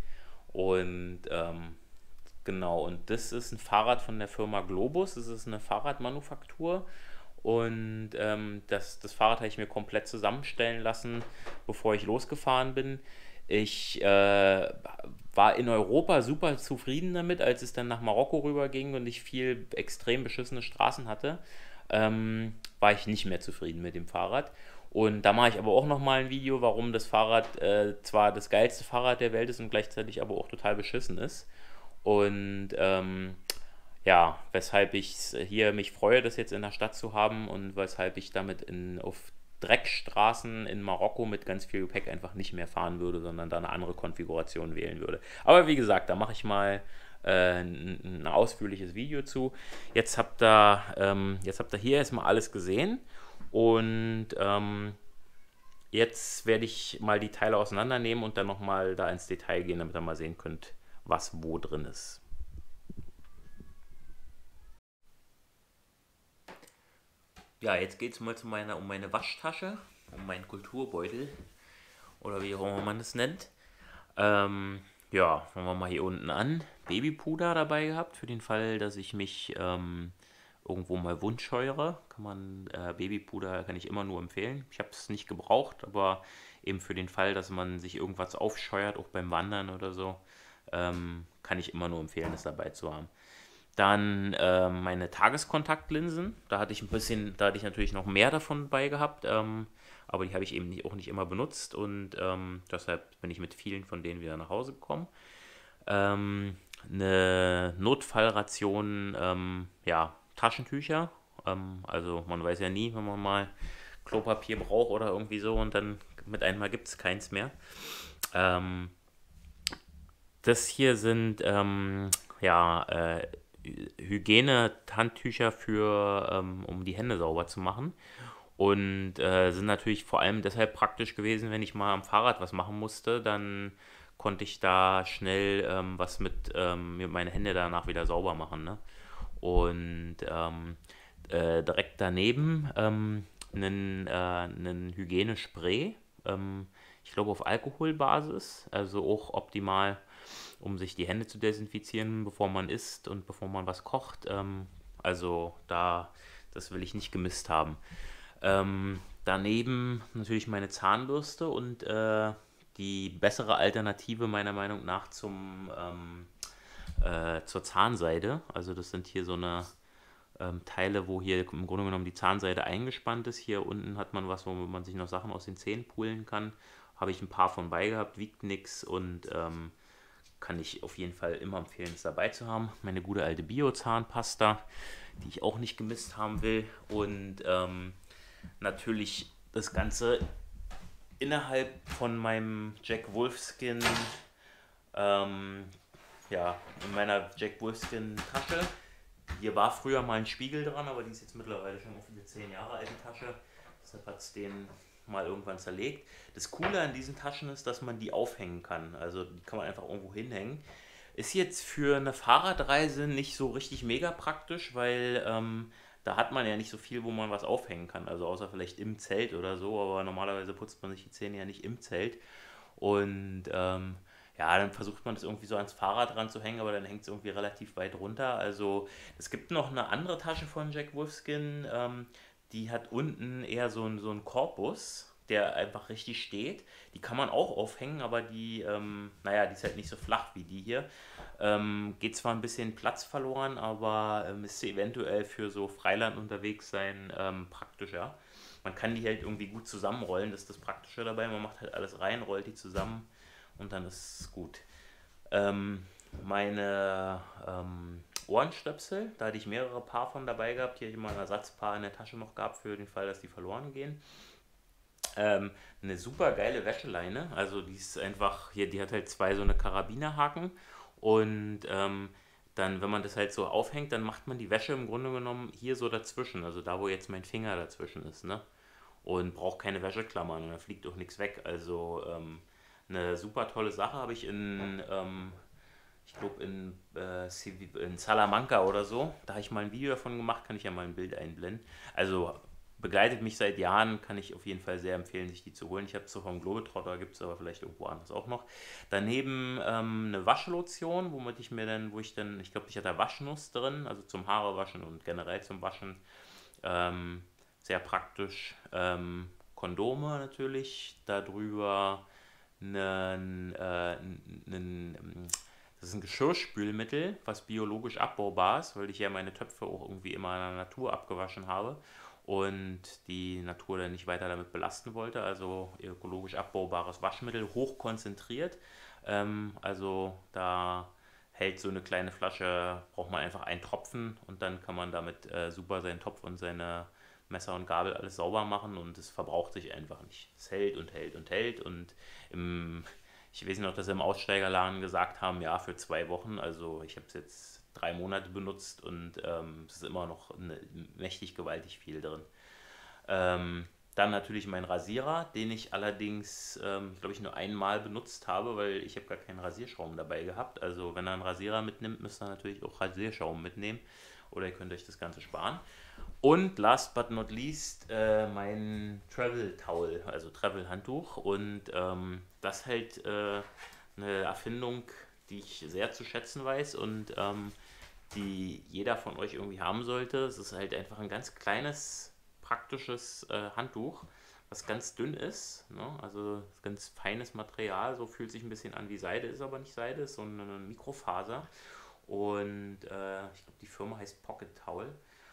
Und ähm, genau, und das ist ein Fahrrad von der Firma Globus, das ist eine Fahrradmanufaktur. Und ähm, das, das Fahrrad habe ich mir komplett zusammenstellen lassen, bevor ich losgefahren bin. Ich äh, war in Europa super zufrieden damit, als es dann nach Marokko rüberging und ich viel extrem beschissene Straßen hatte, ähm, war ich nicht mehr zufrieden mit dem Fahrrad. Und da mache ich aber auch nochmal ein Video, warum das Fahrrad äh, zwar das geilste Fahrrad der Welt ist und gleichzeitig aber auch total beschissen ist. Und ähm, ja, weshalb ich hier mich freue, das jetzt in der Stadt zu haben und weshalb ich damit in, auf Dreckstraßen in Marokko mit ganz viel Gepäck einfach nicht mehr fahren würde, sondern da eine andere Konfiguration wählen würde. Aber wie gesagt, da mache ich mal äh, ein, ein ausführliches Video zu. Jetzt habt ihr, ähm, jetzt habt ihr hier erstmal alles gesehen und ähm, jetzt werde ich mal die Teile auseinandernehmen und dann nochmal da ins Detail gehen, damit ihr mal sehen könnt, was wo drin ist. Ja, jetzt geht es mal zu meiner, um meine Waschtasche, um meinen Kulturbeutel oder wie auch immer man es nennt. Ähm, ja, fangen wir mal hier unten an. Babypuder dabei gehabt, für den Fall, dass ich mich ähm, irgendwo mal wundscheuere. Kann man, äh, Babypuder kann ich immer nur empfehlen. Ich habe es nicht gebraucht, aber eben für den Fall, dass man sich irgendwas aufscheuert, auch beim Wandern oder so, ähm, kann ich immer nur empfehlen, das dabei zu haben. Dann ähm, meine Tageskontaktlinsen. Da hatte ich ein bisschen, da hatte ich natürlich noch mehr davon bei gehabt, ähm, aber die habe ich eben nicht, auch nicht immer benutzt und ähm, deshalb bin ich mit vielen von denen wieder nach Hause gekommen. Ähm, eine Notfallration, ähm, ja, Taschentücher. Ähm, also man weiß ja nie, wenn man mal Klopapier braucht oder irgendwie so und dann mit einmal gibt es keins mehr. Ähm, das hier sind ähm, ja äh, Hygiene-Handtücher für, ähm, um die Hände sauber zu machen. Und äh, sind natürlich vor allem deshalb praktisch gewesen, wenn ich mal am Fahrrad was machen musste, dann konnte ich da schnell ähm, was mit, ähm, mir meine Hände danach wieder sauber machen. Ne? Und ähm, äh, direkt daneben ähm, einen, äh, einen Hygienespray, ähm, ich glaube auf Alkoholbasis, also auch optimal, um sich die Hände zu desinfizieren, bevor man isst und bevor man was kocht. Ähm, also da, das will ich nicht gemisst haben. Ähm, daneben natürlich meine Zahnbürste und äh, die bessere Alternative meiner Meinung nach zum, ähm, äh, zur Zahnseide. Also das sind hier so eine ähm, Teile, wo hier im Grunde genommen die Zahnseide eingespannt ist. Hier unten hat man was, wo man sich noch Sachen aus den Zähnen pulen kann. Habe ich ein paar von bei gehabt, wiegt nix und ähm, kann ich auf jeden Fall immer empfehlen, es dabei zu haben. Meine gute alte Bio-Zahnpasta, die ich auch nicht gemisst haben will. Und ähm, natürlich das Ganze innerhalb von meinem Jack Wolfskin, ähm, ja, in meiner Jack Wolfskin Tasche. Hier war früher mal ein Spiegel dran, aber die ist jetzt mittlerweile schon ungefähr zehn Jahre alt, die Tasche. Deshalb hat es den mal irgendwann zerlegt. Das Coole an diesen Taschen ist, dass man die aufhängen kann. Also die kann man einfach irgendwo hinhängen. Ist jetzt für eine Fahrradreise nicht so richtig mega praktisch, weil ähm, da hat man ja nicht so viel, wo man was aufhängen kann. Also außer vielleicht im Zelt oder so, aber normalerweise putzt man sich die Zähne ja nicht im Zelt. Und ähm, ja, dann versucht man das irgendwie so ans Fahrrad ranzuhängen, aber dann hängt es irgendwie relativ weit runter. Also es gibt noch eine andere Tasche von Jack Wolfskin, ähm, die hat unten eher so einen so einen Korpus, der einfach richtig steht. Die kann man auch aufhängen, aber die, ähm, naja, die ist halt nicht so flach wie die hier. Ähm, geht zwar ein bisschen Platz verloren, aber ähm, ist eventuell für so Freiland unterwegs sein ähm, praktischer. Man kann die halt irgendwie gut zusammenrollen, das ist das Praktische dabei. Man macht halt alles rein, rollt die zusammen und dann ist es gut. Ähm, meine ähm, Ohrenstöpsel, da hatte ich mehrere Paar von dabei gehabt. Hier hatte ich mal ein Ersatzpaar in der Tasche noch gehabt für den Fall, dass die verloren gehen. Ähm, eine super geile Wäscheleine, also die ist einfach, hier, die hat halt zwei so eine Karabinerhaken und ähm, dann, wenn man das halt so aufhängt, dann macht man die Wäsche im Grunde genommen hier so dazwischen, also da, wo jetzt mein Finger dazwischen ist, ne? Und braucht keine Wäscheklammern und da fliegt auch nichts weg. Also ähm, eine super tolle Sache habe ich in, ähm, ich glaube in, äh, in Salamanca oder so. Da habe ich mal ein Video davon gemacht, kann ich ja mal ein Bild einblenden. Also begleitet mich seit Jahren, kann ich auf jeden Fall sehr empfehlen, sich die zu holen. Ich habe es so vom Globetrotter, gibt es aber vielleicht irgendwo anders auch noch. Daneben ähm, eine Waschlotion, womit ich mir dann, wo ich dann, ich glaube, ich hatte Waschnuss drin, also zum Haare waschen und generell zum Waschen. Ähm, sehr praktisch. Ähm, Kondome natürlich, darüber einen, äh, einen, das ist ein Geschirrspülmittel, was biologisch abbaubar ist, weil ich ja meine Töpfe auch irgendwie immer in der Natur abgewaschen habe. und die Natur dann nicht weiter damit belasten wollte. Also ökologisch abbaubares Waschmittel, hochkonzentriert. Ähm, also da hält so eine kleine Flasche, braucht man einfach einen Tropfen und dann kann man damit äh, super seinen Topf und seine Messer und Gabel alles sauber machen und es verbraucht sich einfach nicht. Es hält und hält und hält und im, ich weiß noch, dass sie im Aussteigerladen gesagt haben, ja, für zwei Wochen, also ich habe es jetzt drei Monate benutzt und ähm, es ist immer noch eine, mächtig gewaltig viel drin. Ähm, Dann natürlich mein Rasierer, den ich allerdings, ähm, glaube ich, nur einmal benutzt habe, weil ich habe gar keinen Rasierschaum dabei gehabt. Also wenn ihr einen Rasierer mitnimmt, müsst ihr natürlich auch Rasierschaum mitnehmen oder ihr könnt euch das Ganze sparen. Und last but not least äh, mein Travel Towel, also Travel Handtuch. Und ähm, das halt äh, eine Erfindung, die ich sehr zu schätzen weiß und ähm, die jeder von euch irgendwie haben sollte. Es ist halt einfach ein ganz kleines, praktisches äh, Handtuch, was ganz dünn ist. Ne? Also ganz feines Material, so fühlt sich ein bisschen an wie Seide, ist aber nicht Seide, ist so eine Mikrofaser. Und äh, ich glaube, die Firma heißt Pocket Towel.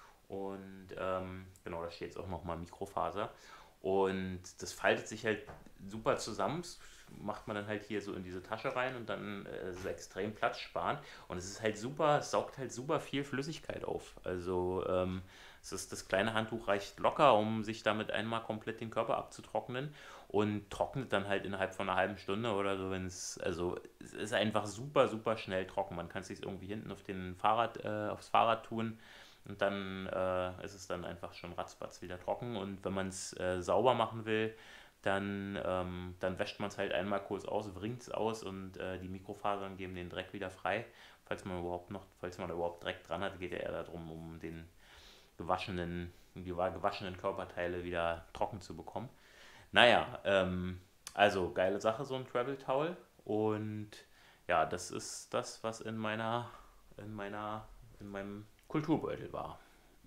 Und ähm, genau, da steht jetzt auch nochmal Mikrofaser. Und das faltet sich halt super zusammen. Das macht man dann halt hier so in diese Tasche rein und dann äh, ist es extrem platzsparend. Und es ist halt super, es saugt halt super viel Flüssigkeit auf. Also ähm, es ist, das kleine Handtuch reicht locker, um sich damit einmal komplett den Körper abzutrocknen und trocknet dann halt innerhalb von einer halben Stunde oder so, wenn es, also es ist einfach super, super schnell trocken. Man kann es sich irgendwie hinten auf den Fahrrad, äh, aufs Fahrrad tun und dann äh, ist es dann einfach schon ratzfatz wieder trocken. Und wenn man es äh, sauber machen will, dann, ähm, dann wäscht man es halt einmal kurz aus, wringt es aus und äh, die Mikrofasern geben den Dreck wieder frei. Falls man überhaupt noch, falls man überhaupt Dreck dran hat, geht ja eher darum, um den gewaschenen, die gewaschenen Körperteile wieder trocken zu bekommen. Naja, ähm, also geile Sache, so ein Travel Towel. Und ja, das ist das, was in meiner, in meiner, in meinem Kulturbeutel war.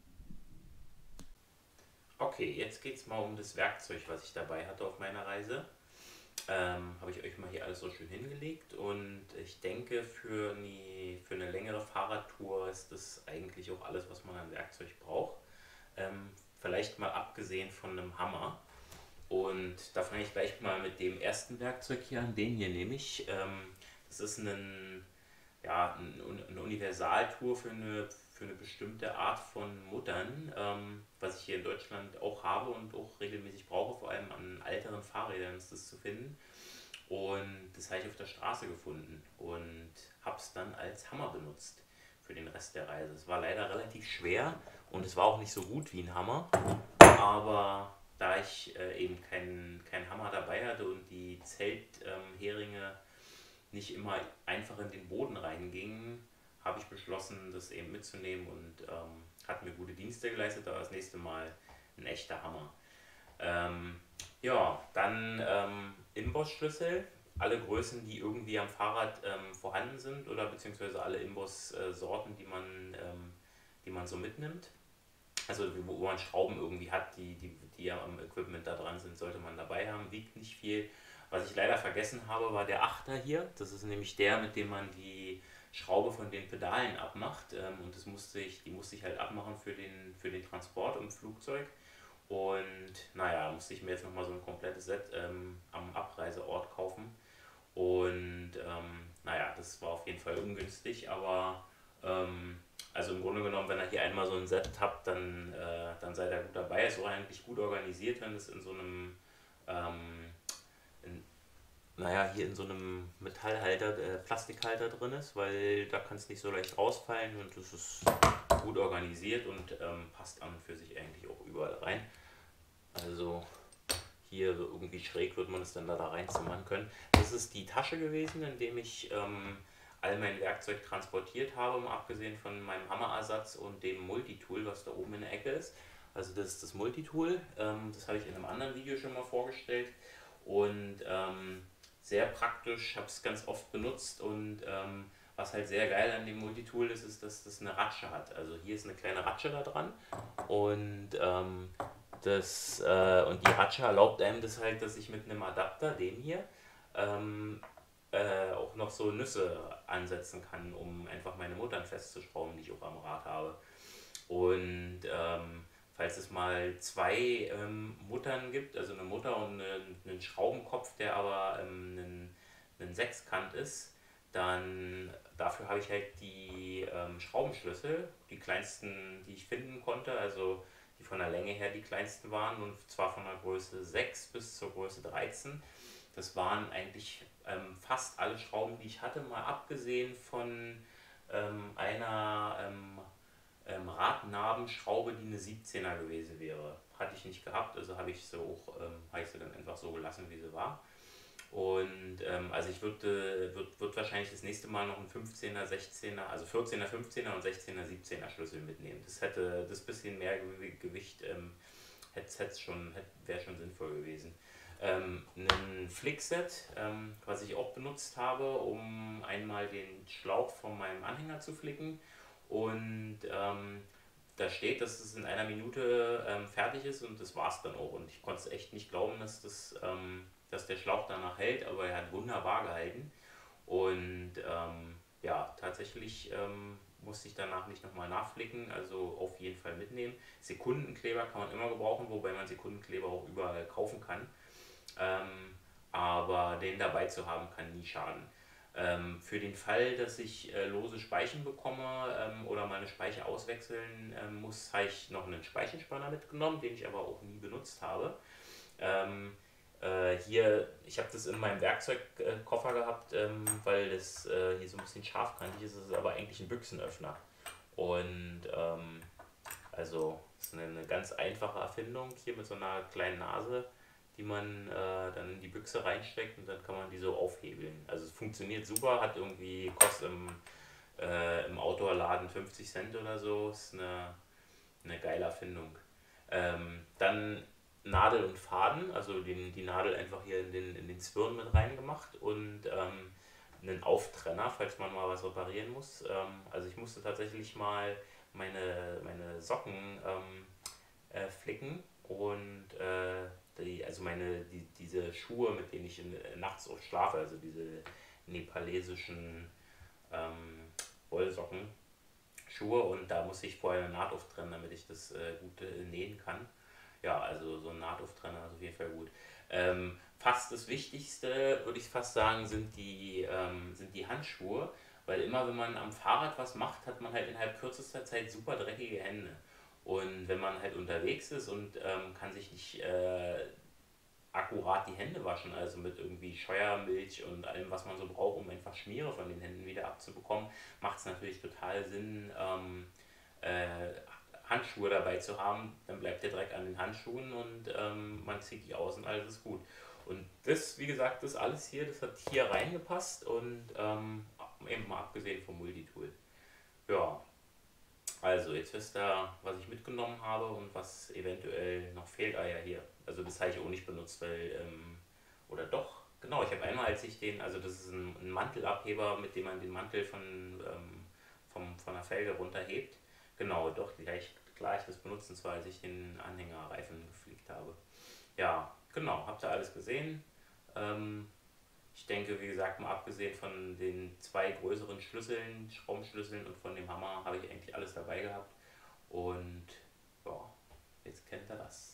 Okay, jetzt geht es mal um das Werkzeug, was ich dabei hatte auf meiner Reise. Ähm, habe ich euch mal hier alles so schön hingelegt und ich denke, für eine, für eine längere Fahrradtour ist das eigentlich auch alles, was man an Werkzeug braucht. Ähm, Vielleicht mal abgesehen von einem Hammer. Und da fange ich gleich mal mit dem ersten Werkzeug hier an, den hier nehme ich. Ähm, das ist ein, ja, ein, eine Universaltour für eine, für eine bestimmte Art von Muttern, ähm, was ich hier in Deutschland auch habe und auch regelmäßig brauche, vor allem an älteren Fahrrädern ist das zu finden. Und das habe ich auf der Straße gefunden und habe es dann als Hammer benutzt für den Rest der Reise. Es war leider relativ schwer und es war auch nicht so gut wie ein Hammer, aber da ich äh, eben keinen kein Hammer dabei hatte und die Zeltheringe ähm, nicht immer einfach in den Boden reingingen, habe ich beschlossen, das eben mitzunehmen und ähm, hat mir gute Dienste geleistet, aber das nächste Mal ein echter Hammer. Ähm, ja, dann ähm, Imbusschlüssel, alle Größen, die irgendwie am Fahrrad ähm, vorhanden sind oder beziehungsweise alle Imbussorten, die man, ähm, die man so mitnimmt. Also wo man Schrauben irgendwie hat, die, die, die ja am Equipment da dran sind, sollte man dabei haben, wiegt nicht viel. Was ich leider vergessen habe, war der Achter hier. Das ist nämlich der, mit dem man die Schraube von den Pedalen abmacht. Ähm, und das musste ich, die musste ich halt abmachen für den, für den Transport im Flugzeug. Und naja, musste ich mir jetzt nochmal so ein komplettes Set ähm, am Abreiseort kaufen. Und ähm, naja, das war auf jeden Fall ungünstig, aber ähm, also im Grunde genommen, wenn ihr hier einmal so ein Set habt, dann, äh, dann seid ihr gut dabei. Es ist auch eigentlich gut organisiert, wenn es in so einem, ähm, in, naja, hier in so einem Metallhalter, äh, Plastikhalter drin ist, weil da kann es nicht so leicht rausfallen und es ist gut organisiert und ähm, passt an und für sich eigentlich auch überall rein. Also hier so irgendwie schräg wird man es dann da, da reinzimmern können. Das ist die Tasche gewesen, in dem ich ähm, all mein Werkzeug transportiert habe, mal abgesehen von meinem Hammerersatz und dem Multitool, was da oben in der Ecke ist. Also das ist das Multitool, ähm, das habe ich in einem anderen Video schon mal vorgestellt und ähm, sehr praktisch, habe es ganz oft benutzt und ähm, was halt sehr geil an dem Multitool ist, ist, dass das eine Ratsche hat. Also hier ist eine kleine Ratsche da dran und ähm, das, äh, und die Ratsche erlaubt einem das halt, dass ich mit einem Adapter, dem hier, ähm, äh, auch noch so Nüsse ansetzen kann, um einfach meine Muttern festzuschrauben, die ich auch am Rad habe. Und ähm, falls es mal zwei ähm, Muttern gibt, also eine Mutter und einen, einen Schraubenkopf, der aber ähm, ein, ein Sechskant ist, dann dafür habe ich halt die ähm, Schraubenschlüssel, die kleinsten, die ich finden konnte, also die von der Länge her die kleinsten waren und zwar von der Größe sechs bis zur Größe dreizehn. Das waren eigentlich ähm, fast alle Schrauben, die ich hatte, mal abgesehen von ähm, einer ähm, ähm, Radnabenschraube, die eine siebzehner gewesen wäre. Hatte ich nicht gehabt, also habe ich, so auch, ähm, habe ich sie dann einfach so gelassen, wie sie war. Und ähm, also ich würde würd, würd wahrscheinlich das nächste Mal noch einen fünfzehner, sechzehner, also vierzehner, fünfzehner und sechzehner, siebzehner Schlüssel mitnehmen. Das hätte das bisschen mehr Gewicht, ähm, hätte schon, hätte, wäre schon sinnvoll gewesen. Ähm, ein Flickset, ähm, was ich auch benutzt habe, um einmal den Schlauch von meinem Anhänger zu flicken. Und ähm, da steht, dass es in einer Minute ähm, fertig ist und das war es dann auch. Und ich konnte es echt nicht glauben, dass, das, ähm, dass der Schlauch danach hält, aber er hat wunderbar gehalten. Und ähm, ja, tatsächlich ähm, musste ich danach nicht nochmal nachflicken, also auf jeden Fall mitnehmen. Sekundenkleber kann man immer gebrauchen, wobei man Sekundenkleber auch überall kaufen kann. Ähm, aber den dabei zu haben, kann nie schaden. Ähm, für den Fall, dass ich äh, lose Speichen bekomme ähm, oder meine Speicher auswechseln ähm, muss, habe ich noch einen Speichenspanner mitgenommen, den ich aber auch nie benutzt habe. Ähm, äh, hier, ich habe das in meinem Werkzeugkoffer gehabt, ähm, weil das äh, hier so ein bisschen scharfkantig ist. Es ist aber eigentlich ein Büchsenöffner. Und ähm, also, das ist eine, eine ganz einfache Erfindung hier mit so einer kleinen Nase, die man äh, dann in die Büchse reinsteckt und dann kann man die so aufhebeln. Also es funktioniert super, hat irgendwie, kostet im, äh, im Outdoor-Laden fünfzig Cent oder so, ist eine, eine geile Erfindung. Ähm, dann Nadel und Faden, also den, die Nadel einfach hier in den, in den Zwirn mit reingemacht und ähm, einen Auftrenner, falls man mal was reparieren muss. Ähm, also ich musste tatsächlich mal meine, meine Socken ähm, äh, flicken und äh, die, also meine, die, diese Schuhe, mit denen ich in, äh, nachts auch schlafe, also diese nepalesischen ähm, Wollsocken, Schuhe und da muss ich vorher eine Naht auftrennen, damit ich das äh, gut äh, nähen kann. Ja, also so ein Nahtauftrennner ist auf jeden Fall gut. Ähm, fast das Wichtigste, würde ich fast sagen, sind die, ähm, sind die Handschuhe, weil immer wenn man am Fahrrad was macht, hat man halt innerhalb kürzester Zeit super dreckige Hände. Und wenn man halt unterwegs ist und ähm, kann sich nicht äh, akkurat die Hände waschen, also mit irgendwie Scheuermilch und allem, was man so braucht, um einfach Schmiere von den Händen wieder abzubekommen, macht es natürlich total Sinn, ähm, äh, Handschuhe dabei zu haben. Dann bleibt der Dreck an den Handschuhen und ähm, man zieht die aus und alles ist gut. Und das, wie gesagt, das alles hier, das hat hier reingepasst und ähm, eben mal abgesehen vom Multitool. Ja, also, jetzt wisst ihr, was ich mitgenommen habe und was eventuell noch fehlt. Ah ja, hier. Also, das habe ich auch nicht benutzt, weil, ähm, oder doch, genau, ich habe einmal, als ich den, also das ist ein, ein Mantelabheber, mit dem man den Mantel von, ähm, vom, von der Felge runterhebt. Genau, doch, gleich, klar, ich das benutzt, und zwar als ich den Anhängerreifen geflickt habe. Ja, genau, habt ihr alles gesehen. Ähm, ich denke, wie gesagt, mal abgesehen von den zwei größeren Schlüsseln, Schraubenschlüsseln und von dem Hammer, habe ich eigentlich alles dabei gehabt. Und ja, jetzt kennt ihr das.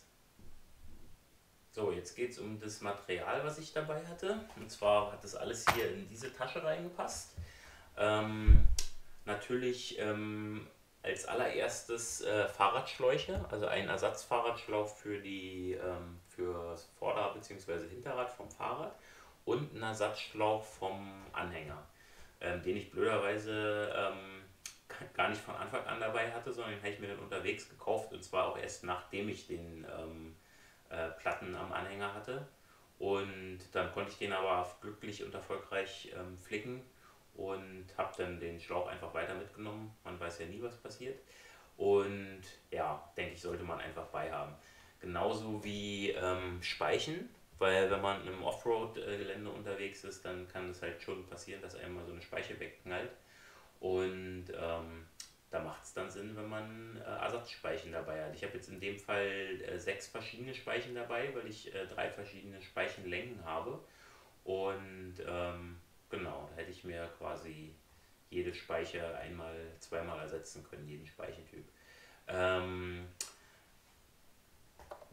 So, jetzt geht es um das Material, was ich dabei hatte. Und zwar hat das alles hier in diese Tasche reingepasst. Ähm, natürlich ähm, als allererstes äh, Fahrradschläuche, also ein Ersatzfahrradschlauch für die ähm, für das Vorder- bzw. Hinterrad vom Fahrrad und einen Ersatzschlauch vom Anhänger, ähm, den ich blöderweise ähm, gar nicht von Anfang an dabei hatte, sondern den habe ich mir dann unterwegs gekauft und zwar auch erst nachdem ich den ähm, äh, Platten am Anhänger hatte. Und dann konnte ich den aber glücklich und erfolgreich ähm, flicken und habe dann den Schlauch einfach weiter mitgenommen. Man weiß ja nie, was passiert. Und ja, denke ich, sollte man einfach beihaben. Genauso wie ähm, Speichen, weil wenn man im Offroad-Gelände unterwegs ist, dann kann es halt schon passieren, dass einem mal so eine Speiche wegknallt. Und ähm, da macht es dann Sinn, wenn man äh, Ersatzspeichen dabei hat. Ich habe jetzt in dem Fall äh, sechs verschiedene Speichen dabei, weil ich äh, drei verschiedene Speichenlängen habe. Und ähm, genau, da hätte ich mir quasi jede Speiche einmal, zweimal ersetzen können, jeden Speichentyp. Ähm,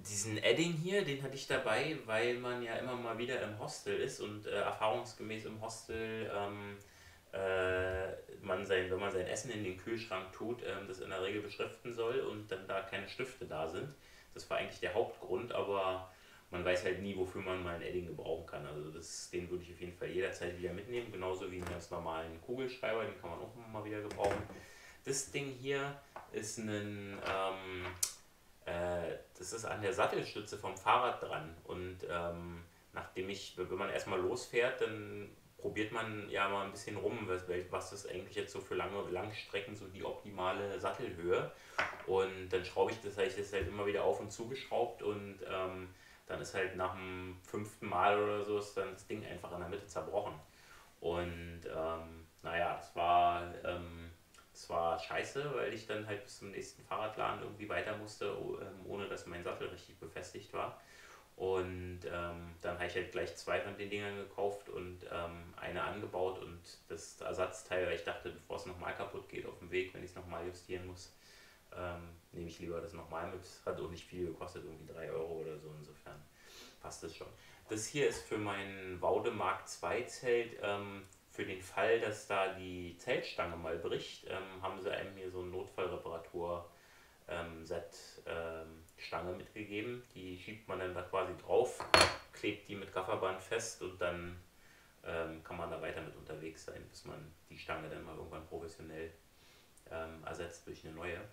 Diesen Edding hier, den hatte ich dabei, weil man ja immer mal wieder im Hostel ist und äh, erfahrungsgemäß im Hostel ähm, äh, man sein, wenn man sein Essen in den Kühlschrank tut, ähm, das in der Regel beschriften soll und dann da keine Stifte da sind. Das war eigentlich der Hauptgrund, aber man weiß halt nie, wofür man mal ein Edding gebrauchen kann. Also das, den würde ich auf jeden Fall jederzeit wieder mitnehmen, genauso wie einen ganz normalen Kugelschreiber, den kann man auch mal wieder gebrauchen. Das Ding hier ist ein ähm, äh, das ist an der Sattelstütze vom Fahrrad dran. Und ähm, nachdem ich, wenn man erstmal losfährt, dann probiert man ja mal ein bisschen rum, was, was ist eigentlich jetzt so für lange Langstrecken so die optimale Sattelhöhe. Und dann schraube ich das, habe ich das halt immer wieder auf und zugeschraubt und ähm, dann ist halt nach dem fünften Mal oder so ist dann das Ding einfach in der Mitte zerbrochen. Und ähm, naja, das war, ähm, das war scheiße, weil ich dann halt bis zum nächsten Fahrradladen irgendwie weiter musste, oh, ähm, ohne dass mein Sattel richtig befestigt war. Und ähm, dann habe ich halt gleich zwei von den Dingern gekauft und ähm, eine angebaut und das Ersatzteil, weil ich dachte, bevor es nochmal kaputt geht auf dem Weg, wenn ich es nochmal justieren muss, ähm, nehme ich lieber das nochmal mit. Hat auch nicht viel gekostet, irgendwie drei Euro oder so, insofern passt es schon. Das hier ist für mein Waude Mark zwei Zelt. Ähm, für den Fall, dass da die Zeltstange mal bricht, ähm, haben sie einem hier so ein Notfallreparatur ähm, Set ähm, Stange mitgegeben. Die schiebt man dann da quasi drauf, klebt die mit Gafferband fest und dann ähm, kann man da weiter mit unterwegs sein, bis man die Stange dann mal irgendwann professionell ähm, ersetzt durch eine neue.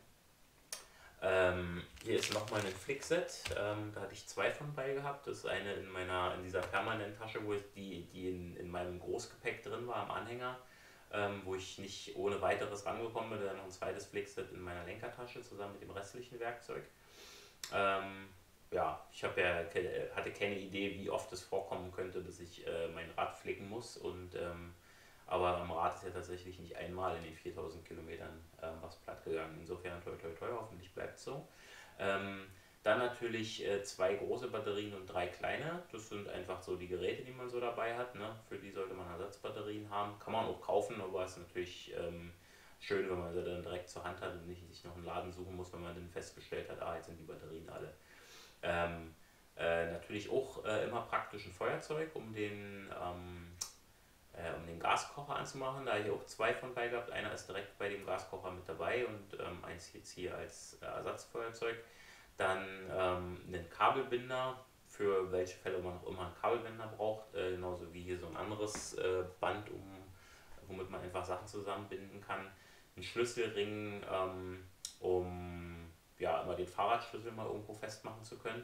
Ähm, hier ist nochmal ein Flickset, ähm, da hatte ich zwei von bei gehabt. Das ist eine in meiner, in dieser Permanent-Tasche, wo ich die, die in, in meinem Großgepäck drin war, am Anhänger, ähm, wo ich nicht ohne weiteres rangekommen bin. Dann noch ein zweites Flickset in meiner Lenkertasche zusammen mit dem restlichen Werkzeug. Ähm, ja, ich hab ja, hatte keine Idee, wie oft es vorkommen könnte, dass ich äh, mein Rad flicken muss. Und, ähm, aber am Rad ist ja tatsächlich nicht einmal in den viertausend Kilometern ähm, was platt gegangen. Insofern toi toi toi, hoffentlich bleibt es so. Ähm, dann natürlich äh, zwei große Batterien und drei kleine. Das sind einfach so die Geräte, die man so dabei hat. Ne? Für die sollte man Ersatzbatterien haben. Kann man auch kaufen, aber es ist natürlich ähm, schön, wenn man sie dann direkt zur Hand hat und nicht sich noch einen Laden suchen muss, wenn man dann festgestellt hat, ah, jetzt sind die Batterien alle. Ähm, äh, natürlich auch äh, immer praktisch ein Feuerzeug, um den, ähm, äh, um den Gaskocher anzumachen. Da habe ich auch zwei von bei gehabt. Einer ist direkt bei dem Gaskocher mit dabei und ähm, eins jetzt hier als äh, Ersatzfeuerzeug. Dann ähm, einen Kabelbinder, für welche Fälle man auch immer einen Kabelbinder braucht, äh, genauso wie hier so ein anderes äh, Band, um, womit man einfach Sachen zusammenbinden kann. Ein Schlüsselring, ähm, um ja, immer den Fahrradschlüssel mal irgendwo festmachen zu können.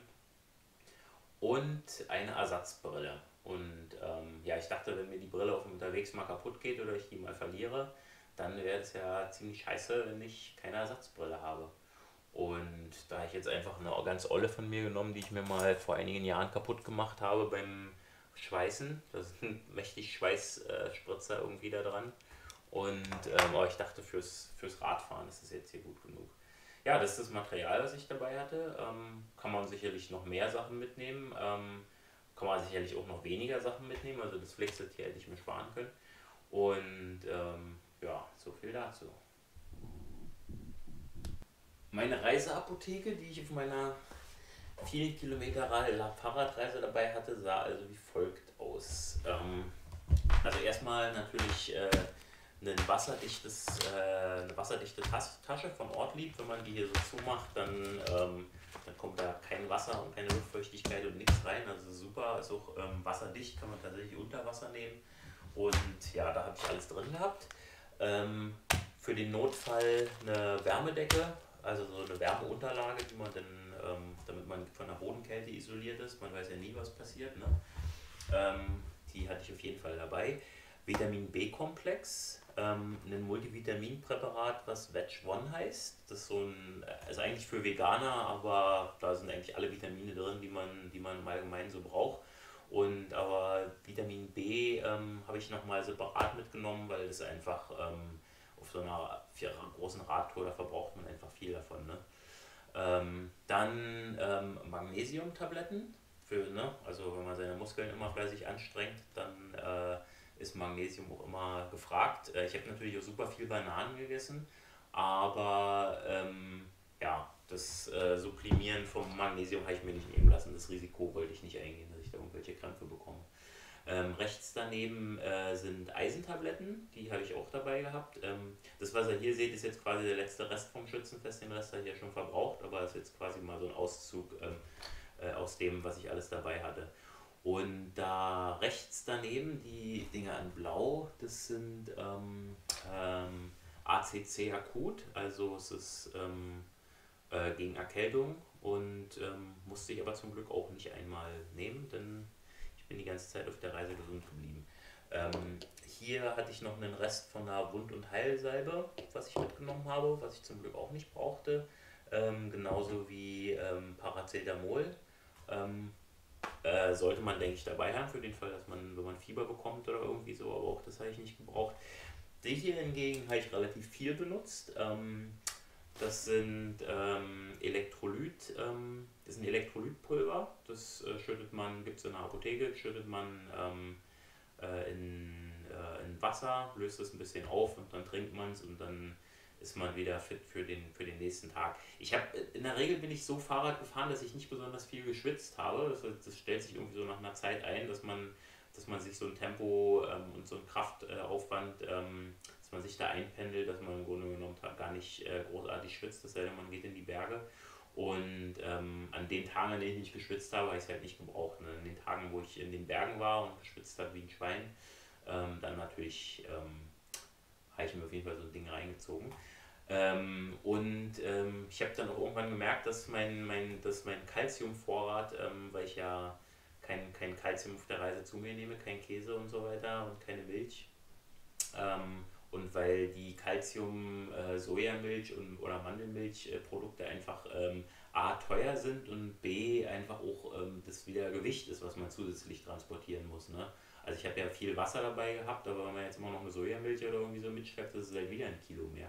Und eine Ersatzbrille. Und ähm, ja, ich dachte, wenn mir die Brille auf dem Unterwegs mal kaputt geht oder ich die mal verliere, dann wäre es ja ziemlich scheiße, wenn ich keine Ersatzbrille habe. Und da habe ich jetzt einfach eine ganz olle von mir genommen, die ich mir mal vor einigen Jahren kaputt gemacht habe beim Schweißen. Da sind mächtig Schweißspritzer irgendwie da dran. Und ähm, aber ich dachte, fürs, fürs Radfahren ist es jetzt hier gut genug. Ja, das ist das Material, was ich dabei hatte. Ähm, kann man sicherlich noch mehr Sachen mitnehmen. Ähm, kann man sicherlich auch noch weniger Sachen mitnehmen. Also das Flexit hier hätte ich mir sparen können. Und ähm, ja, so viel dazu. Meine Reiseapotheke, die ich auf meiner vielen Kilometer Fahrradreise dabei hatte, sah also wie folgt aus. Ähm, also erstmal natürlich äh, ein wasserdichtes, äh, eine wasserdichte Tas Tasche von Ortlieb. Wenn man die hier so zumacht, dann, ähm, dann kommt da kein Wasser und keine Luftfeuchtigkeit und nichts rein. Also super, ist auch ähm, wasserdicht, kann man tatsächlich unter Wasser nehmen. Und ja, da habe ich alles drin gehabt. Ähm, für den Notfall eine Wärmedecke, also so eine Wärmeunterlage, die man dann, ähm, damit man von der Bodenkälte isoliert ist. Man weiß ja nie, was passiert. Ne? Ähm, die hatte ich auf jeden Fall dabei. Vitamin B-Komplex, ähm, ein Multivitaminpräparat, was Veg One heißt. Das ist so ein, ist eigentlich für Veganer, aber da sind eigentlich alle Vitamine drin, die man, die man im Allgemeinen so braucht. Und aber Vitamin B ähm, habe ich nochmal separat mitgenommen, weil das einfach ähm, auf so einer großen Radtour, da verbraucht man einfach viel davon. Ne? Ähm, dann ähm, Magnesiumtabletten, für, ne? Also wenn man seine Muskeln immer fleißig anstrengt, dann äh, ist Magnesium auch immer gefragt. Äh, ich habe natürlich auch super viel Bananen gegessen, aber ähm, ja, das äh, Supplimieren vom Magnesium habe ich mir nicht nehmen lassen. Das Risiko wollte ich nicht eingehen, dass ich da irgendwelche Krämpfe bekomme. Ähm, rechts daneben äh, sind Eisentabletten, die habe ich auch dabei gehabt. Ähm, das, was ihr hier seht, ist jetzt quasi der letzte Rest vom Schützenfest. Den Rest habe ich ja schon verbraucht, aber das ist jetzt quasi mal so ein Auszug ähm, äh, aus dem, was ich alles dabei hatte. Und da rechts daneben die Dinger in Blau, das sind ähm, ähm, A C C akut, also es ist ähm, äh, gegen Erkältung und ähm, musste ich aber zum Glück auch nicht einmal nehmen, denn ich bin die ganze Zeit auf der Reise gesund geblieben. Ähm, hier hatte ich noch einen Rest von einer Wund- und Heilsalbe, was ich mitgenommen habe, was ich zum Glück auch nicht brauchte. Ähm, genauso wie ähm, Paracetamol. Ähm, äh, sollte man, denke ich, dabei haben, für den Fall, dass man, wenn man Fieber bekommt oder irgendwie so, aber auch das habe ich nicht gebraucht. Die hier hingegen habe ich relativ viel benutzt. Ähm, das sind ähm, Elektrolyt, ähm, das ist ein Elektrolytpulver. Das äh, schüttet man, gibt es in der Apotheke, schüttet man ähm, äh, in, äh, in Wasser, löst es ein bisschen auf und dann trinkt man es und dann ist man wieder fit für den, für den nächsten Tag. Ich habe in der Regel bin ich so Fahrrad gefahren, dass ich nicht besonders viel geschwitzt habe. Das, das stellt sich irgendwie so nach einer Zeit ein, dass man, dass man sich so ein Tempo ähm, und so ein Kraftaufwand, ähm, dass man sich da einpendelt, dass man im Grunde genommen gar nicht äh, großartig schwitzt, das sei denn, man geht in die Berge. Und ähm, an den Tagen, an denen ich nicht geschwitzt habe, habe ich es halt nicht gebraucht. Ne? An den Tagen, wo ich in den Bergen war und geschwitzt habe wie ein Schwein, ähm, dann natürlich ähm, habe ich mir auf jeden Fall so ein Ding reingezogen. Ähm, und ähm, ich habe dann auch irgendwann gemerkt, dass mein, mein, dass mein Calciumvorrat, ähm, weil ich ja kein, kein Calcium auf der Reise zu mir nehme, kein Käse und so weiter und keine Milch, ähm, und weil die Calcium, äh, Sojamilch und, oder Mandelmilchprodukte äh, einfach ähm, A teuer sind und B einfach auch ähm, das wieder Gewicht ist, was man zusätzlich transportieren muss. Ne? Also ich habe ja viel Wasser dabei gehabt, aber wenn man jetzt immer noch eine Sojamilch oder irgendwie so mitschleppt, das ist halt wieder ein Kilo mehr.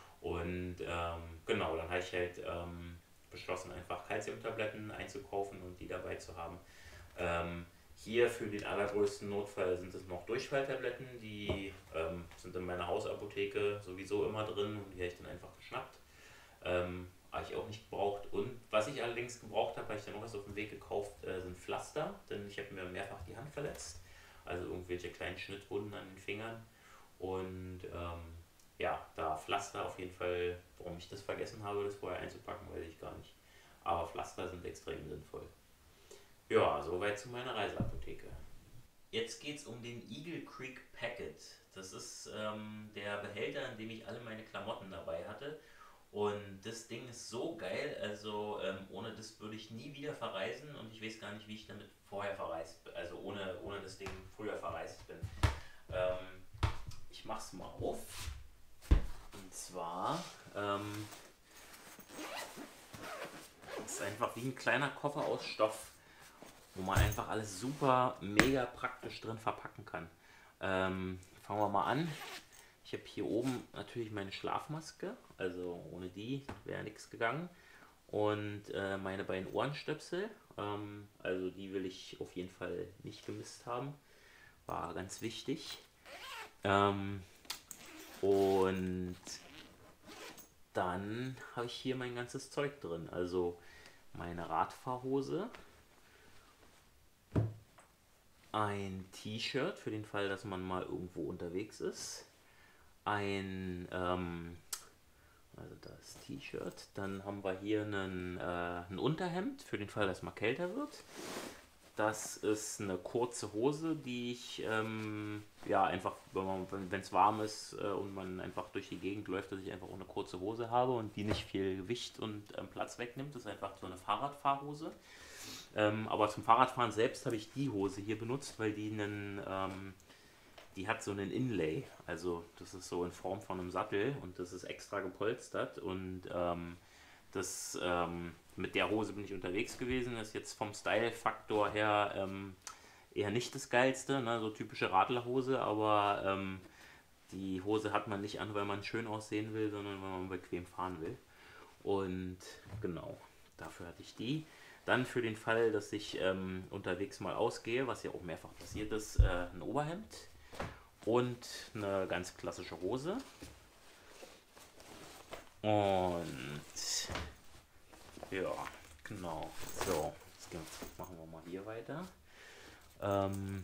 Und ähm, genau, dann habe ich halt ähm, beschlossen, einfach Calciumtabletten einzukaufen und die dabei zu haben. Ähm, hier für den allergrößten Notfall sind es noch Durchfalltabletten, die ähm, sind in meiner Hausapotheke sowieso immer drin und die habe ich dann einfach geschnappt. Ähm, habe ich auch nicht gebraucht. Und was ich allerdings gebraucht habe, habe ich dann noch was auf dem Weg gekauft, äh, sind Pflaster, denn ich habe mir mehrfach die Hand verletzt. Also irgendwelche kleinen Schnittwunden an den Fingern. Und ähm, ja, da Pflaster auf jeden Fall, warum ich das vergessen habe, das vorher einzupacken, weiß ich gar nicht. Aber Pflaster sind extrem sinnvoll. Ja, soweit zu meiner Reiseapotheke. Jetzt geht es um den Eagle Creek Packet. Das ist ähm, der Behälter, in dem ich alle meine Klamotten dabei hatte. Und das Ding ist so geil, also ähm, ohne das würde ich nie wieder verreisen und ich weiß gar nicht, wie ich damit vorher verreist bin, also ohne, ohne das Ding früher verreist bin. Ähm, ich mach's mal auf. Und zwar ähm, ist einfach wie ein kleiner Koffer aus Stoff, wo man einfach alles super mega praktisch drin verpacken kann. Ähm, fangen wir mal an. Ich habe hier oben natürlich meine Schlafmaske, also ohne die wäre nichts gegangen. Und äh, meine beiden Ohrenstöpsel, ähm, also die will ich auf jeden Fall nicht gemisst haben, war ganz wichtig. Ähm, und dann habe ich hier mein ganzes Zeug drin, also meine Radfahrhose, ein T-Shirt für den Fall, dass man mal irgendwo unterwegs ist, ein, ähm, also das T-Shirt, dann haben wir hier einen, äh, ein Unterhemd für den Fall, dass mal kälter wird. Das ist eine kurze Hose, die ich, ähm, ja, einfach, wenn es warm ist äh, und man einfach durch die Gegend läuft, dass ich einfach auch eine kurze Hose habe und die nicht viel Gewicht und ähm, Platz wegnimmt. Das ist einfach so eine Fahrradfahrhose. Ähm, aber zum Fahrradfahren selbst habe ich die Hose hier benutzt, weil die einen, ähm, die hat so einen Inlay. Also das ist so in Form von einem Sattel und das ist extra gepolstert und ähm, das, ähm, mit der Hose bin ich unterwegs gewesen. Das ist jetzt vom Style-Faktor her ähm, eher nicht das Geilste, ne? So typische Radlerhose, aber ähm, die Hose hat man nicht an, weil man schön aussehen will, sondern weil man bequem fahren will. Und genau, dafür hatte ich die. Dann für den Fall, dass ich ähm, unterwegs mal ausgehe, was ja auch mehrfach passiert ist, äh, ein Oberhemd und eine ganz klassische Hose. Und Ja, genau. So, jetzt gehen- jetzt machen wir mal hier weiter. Ähm,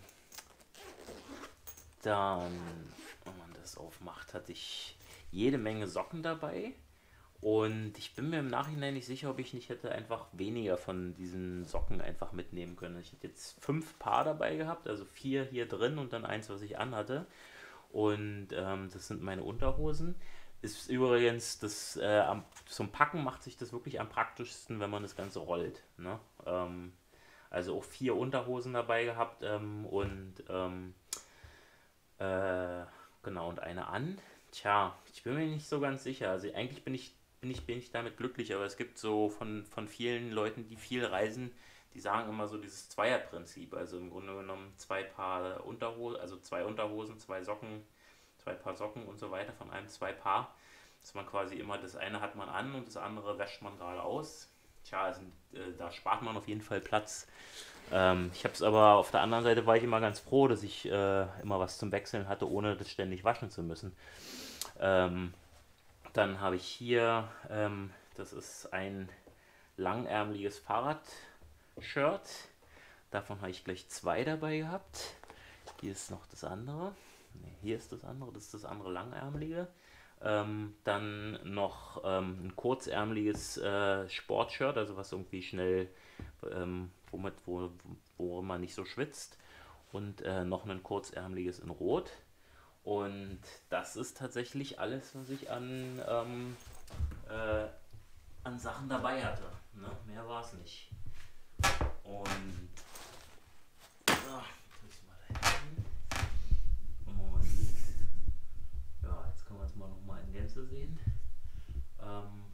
dann, wenn man das aufmacht, hatte ich jede Menge Socken dabei. Und ich bin mir im Nachhinein nicht sicher, ob ich nicht hätte einfach weniger von diesen Socken einfach mitnehmen können. Ich hätte jetzt fünf Paar dabei gehabt, also vier hier drin und dann eins, was ich anhatte. Und ähm, das sind meine Unterhosen. Ist übrigens, das, äh, am, zum Packen macht sich das wirklich am praktischsten, wenn man das Ganze rollt. Ne? Ähm, also auch vier Unterhosen dabei gehabt ähm, und ähm, äh, genau, und eine an. Tja, ich bin mir nicht so ganz sicher. Also eigentlich bin ich, bin ich, bin ich damit glücklich, aber es gibt so von, von vielen Leuten, die viel reisen, die sagen immer so dieses Zweierprinzip. Also im Grunde genommen zwei Paar Unterhosen, also zwei Unterhosen, zwei Socken, zwei Paar Socken und so weiter von einem zwei Paar. Dass man quasi immer, das eine hat man an und das andere wäscht man gerade aus. Tja, also, äh, da spart man auf jeden Fall Platz. Ähm, ich habe es aber auf der anderen Seite war ich immer ganz froh, dass ich äh, immer was zum Wechseln hatte, ohne das ständig waschen zu müssen. Ähm, Dann habe ich hier, ähm, das ist ein langärmeliges Fahrradshirt. Davon habe ich gleich zwei dabei gehabt. Hier ist noch das andere. Nee, hier ist das andere, das ist das andere langärmelige. Ähm, dann noch ähm, ein kurzärmeliges äh, Sportshirt, also was irgendwie schnell, ähm, womit, wo, wo man nicht so schwitzt. Und äh, noch ein kurzärmeliges in Rot. Und das ist tatsächlich alles, was ich an, ähm, äh, an Sachen dabei hatte. Ne? Mehr war es nicht. Und ah, tue ich's mal da hinten. Und ja, jetzt können wir es mal nochmal in Gänze sehen. Ähm,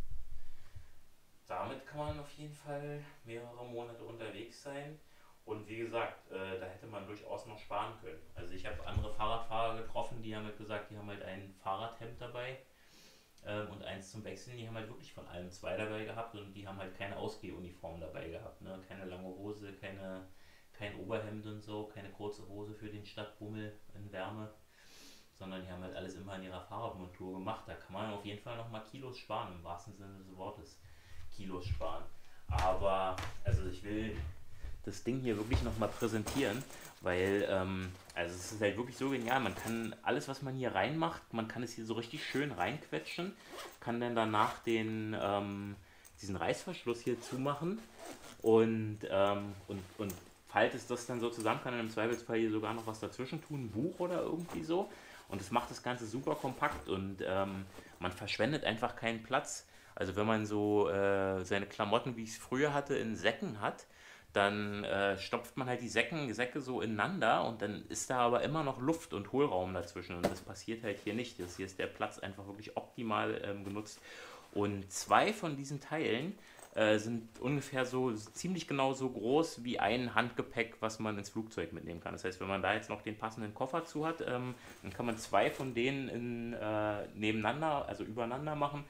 Damit kann man auf jeden Fall mehrere Monate unterwegs sein. Und wie gesagt, äh, da hätte man durchaus noch sparen können. Also ich habe andere Fahrradfahrer getroffen, die haben halt gesagt, die haben halt ein Fahrradhemd dabei ähm, und eins zum Wechseln. Die haben halt wirklich von allem zwei dabei gehabt und die haben halt keine Ausgehuniform dabei gehabt. Ne? Keine lange Hose, keine, kein Oberhemd und so, keine kurze Hose für den Stadtbummel in Wärme, sondern die haben halt alles immer in ihrer Fahrradmontur gemacht. Da kann man auf jeden Fall nochmal Kilos sparen, im wahrsten Sinne des Wortes. Kilos sparen. Aber, also ich will das Ding hier wirklich nochmal präsentieren, weil, ähm, also es ist halt wirklich so genial. Man kann alles, was man hier reinmacht, man kann es hier so richtig schön reinquetschen, kann dann danach den, ähm, diesen Reißverschluss hier zumachen und, ähm, und, und faltet das dann so zusammen, kann dann im Zweifelsfall hier sogar noch was dazwischen tun, ein Buch oder irgendwie so. Und das macht das Ganze super kompakt und ähm, man verschwendet einfach keinen Platz. Also wenn man so äh, seine Klamotten, wie ich es früher hatte, in Säcken hat, dann äh, stopft man halt die Säcken, Säcke so ineinander und dann ist da aber immer noch Luft und Hohlraum dazwischen und das passiert halt hier nicht. Das hier ist der Platz einfach wirklich optimal ähm, genutzt. Und zwei von diesen Teilen äh, sind ungefähr so ziemlich genau so groß wie ein Handgepäck, was man ins Flugzeug mitnehmen kann. Das heißt, wenn man da jetzt noch den passenden Koffer zu hat, ähm, dann kann man zwei von denen in, äh, nebeneinander, also übereinander machen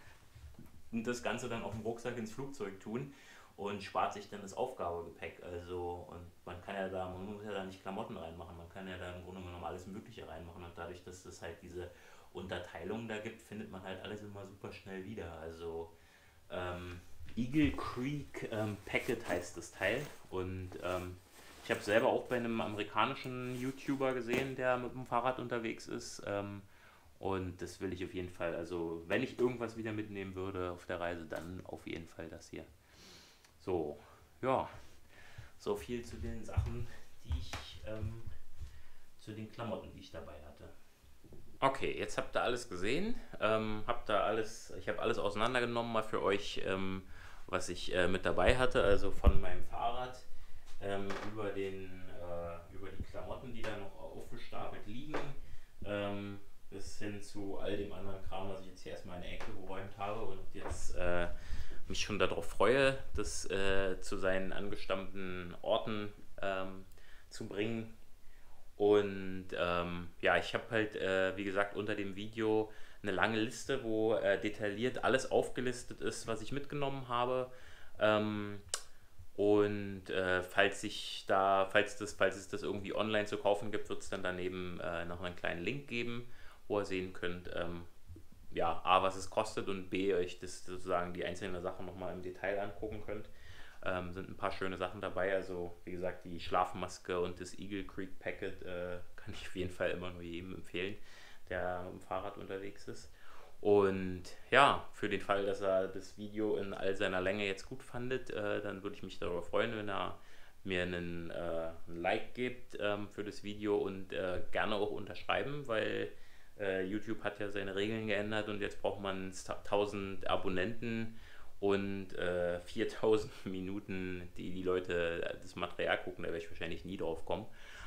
und das Ganze dann auf dem Rucksack ins Flugzeug tun und spart sich dann das Aufgabegepäck. Also, und man kann ja da, man muss ja da nicht Klamotten reinmachen, man kann ja da im Grunde genommen alles Mögliche reinmachen und dadurch, dass es halt diese Unterteilungen da gibt, findet man halt alles immer super schnell wieder. Also, ähm, Eagle Creek ähm, Packet heißt das Teil und ähm, ich habe selber auch bei einem amerikanischen YouTuber gesehen, der mit dem Fahrrad unterwegs ist. Ähm, und das will ich auf jeden Fall, also wenn ich irgendwas wieder mitnehmen würde auf der Reise, dann auf jeden Fall das hier. So, ja, so viel zu den Sachen, die ich, ähm, zu den Klamotten, die ich dabei hatte. Okay, jetzt habt ihr alles gesehen. Ähm, habt ihr alles, ich habe alles auseinandergenommen mal für euch, ähm, was ich äh, mit dabei hatte, also von meinem Fahrrad ähm, über, den, äh, über die Klamotten, die da noch aufgestapelt liegen, ähm, bis hin zu all dem anderen Kram, was ich jetzt hier erstmal in der Ecke geräumt habe und jetzt äh, mich schon darauf freue, das äh, zu seinen angestammten Orten ähm, zu bringen. Und ähm, ja, ich habe halt, äh, wie gesagt, unter dem Video eine lange Liste, wo äh, detailliert alles aufgelistet ist, was ich mitgenommen habe. Ähm, und äh, falls ich da, falls das, falls es das irgendwie online zu kaufen gibt, wird es dann daneben äh, noch einen kleinen Link geben, wo ihr sehen könnt, ähm, ja, A, was es kostet und B, euch das sozusagen die einzelnen Sachen nochmal im Detail angucken könnt. Ähm, sind ein paar schöne Sachen dabei. Also, wie gesagt, die Schlafmaske und das Eagle Creek Packet äh, kann ich auf jeden Fall immer nur jedem empfehlen, der mit dem Fahrrad unterwegs ist. Und ja, für den Fall, dass er das Video in all seiner Länge jetzt gut fandet, äh, dann würde ich mich darüber freuen, wenn er mir einen, äh, ein Like gibt ähm, für das Video und äh, gerne auch unterschreiben, weil äh, YouTube hat ja seine Regeln geändert und jetzt braucht man tausend Abonnenten und äh, viertausend Minuten, die die Leute das Material gucken. Da werde ich wahrscheinlich nie drauf kommen.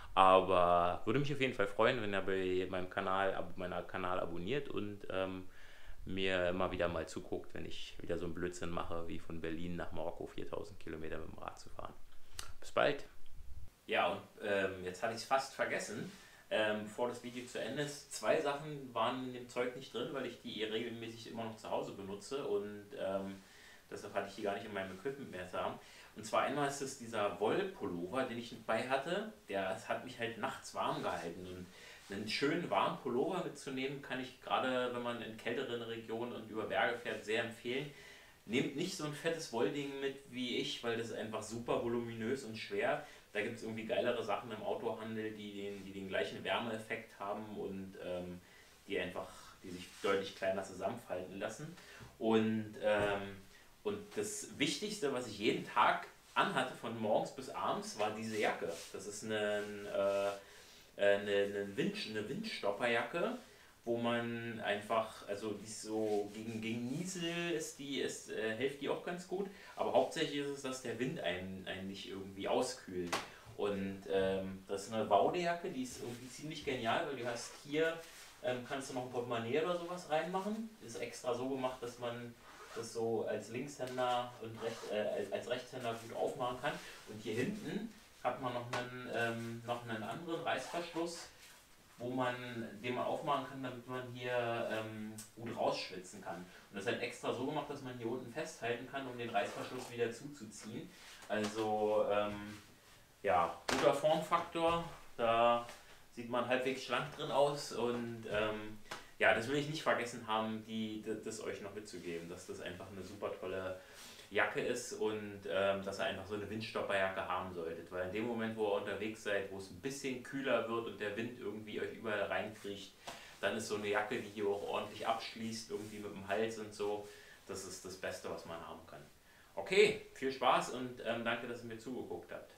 Aber würde mich auf jeden Fall freuen, wenn er bei meinem Kanal, ab, meiner Kanal abonniert und ähm, mir immer wieder mal zuguckt, wenn ich wieder so einen Blödsinn mache, wie von Berlin nach Marokko viertausend Kilometer mit dem Rad zu fahren. Bis bald. Ja, und ähm, jetzt hatte ich es fast vergessen, ähm, bevor das Video zu Ende ist. Zwei Sachen waren in dem Zeug nicht drin, weil ich die regelmäßig immer noch zu Hause benutze und ähm, deshalb hatte ich die gar nicht in meinem Equipment mehr zu haben. Und zwar einmal ist es dieser Wollpullover, den ich dabei hatte. Der das hat mich halt nachts warm gehalten. Und einen schönen warmen Pullover mitzunehmen, kann ich gerade, wenn man in kälteren Regionen und über Berge fährt, sehr empfehlen. Nehmt nicht so ein fettes Wollding mit wie ich, weil das ist einfach super voluminös und schwer. Da gibt es irgendwie geilere Sachen im Autohandel, die den, die den gleichen Wärmeeffekt haben und ähm, die einfach, die sich deutlich kleiner zusammenfalten lassen. Und, ähm, und das Wichtigste, was ich jeden Tag anhatte, von morgens bis abends, war diese Jacke. Das ist eine, äh, eine, eine, Wind, eine Windstopperjacke, wo man einfach, also die ist so gegen, gegen Niesel ist die, ist, äh, hilft die auch ganz gut, aber hauptsächlich ist es, dass der Wind einen, einen nicht irgendwie auskühlt. Und ähm, das ist eine Baudejacke, die ist irgendwie ziemlich genial, weil du hast hier, ähm, kannst du noch ein Portemonnaie oder sowas reinmachen. Ist extra so gemacht, dass man das so als Linkshänder und Recht, äh, als Rechtshänder gut aufmachen kann. Und hier hinten hat man noch einen, ähm, noch einen anderen Reißverschluss, wo man, den man aufmachen kann, damit man hier ähm, gut rausschwitzen kann. Und das ist halt extra so gemacht, dass man hier unten festhalten kann, um den Reißverschluss wieder zuzuziehen. Also ähm, ja, guter Formfaktor, da sieht man halbwegs schlank drin aus und ähm, ja, das will ich nicht vergessen haben, die, das euch noch mitzugeben, dass das einfach eine super tolle Jacke ist und ähm, dass ihr einfach so eine Windstopperjacke haben solltet, weil in dem Moment, wo ihr unterwegs seid, wo es ein bisschen kühler wird und der Wind irgendwie euch überall reinkriecht, dann ist so eine Jacke, die hier auch ordentlich abschließt, irgendwie mit dem Hals und so, das ist das Beste, was man haben kann. Okay, viel Spaß und ähm, danke, dass ihr mir zugeguckt habt.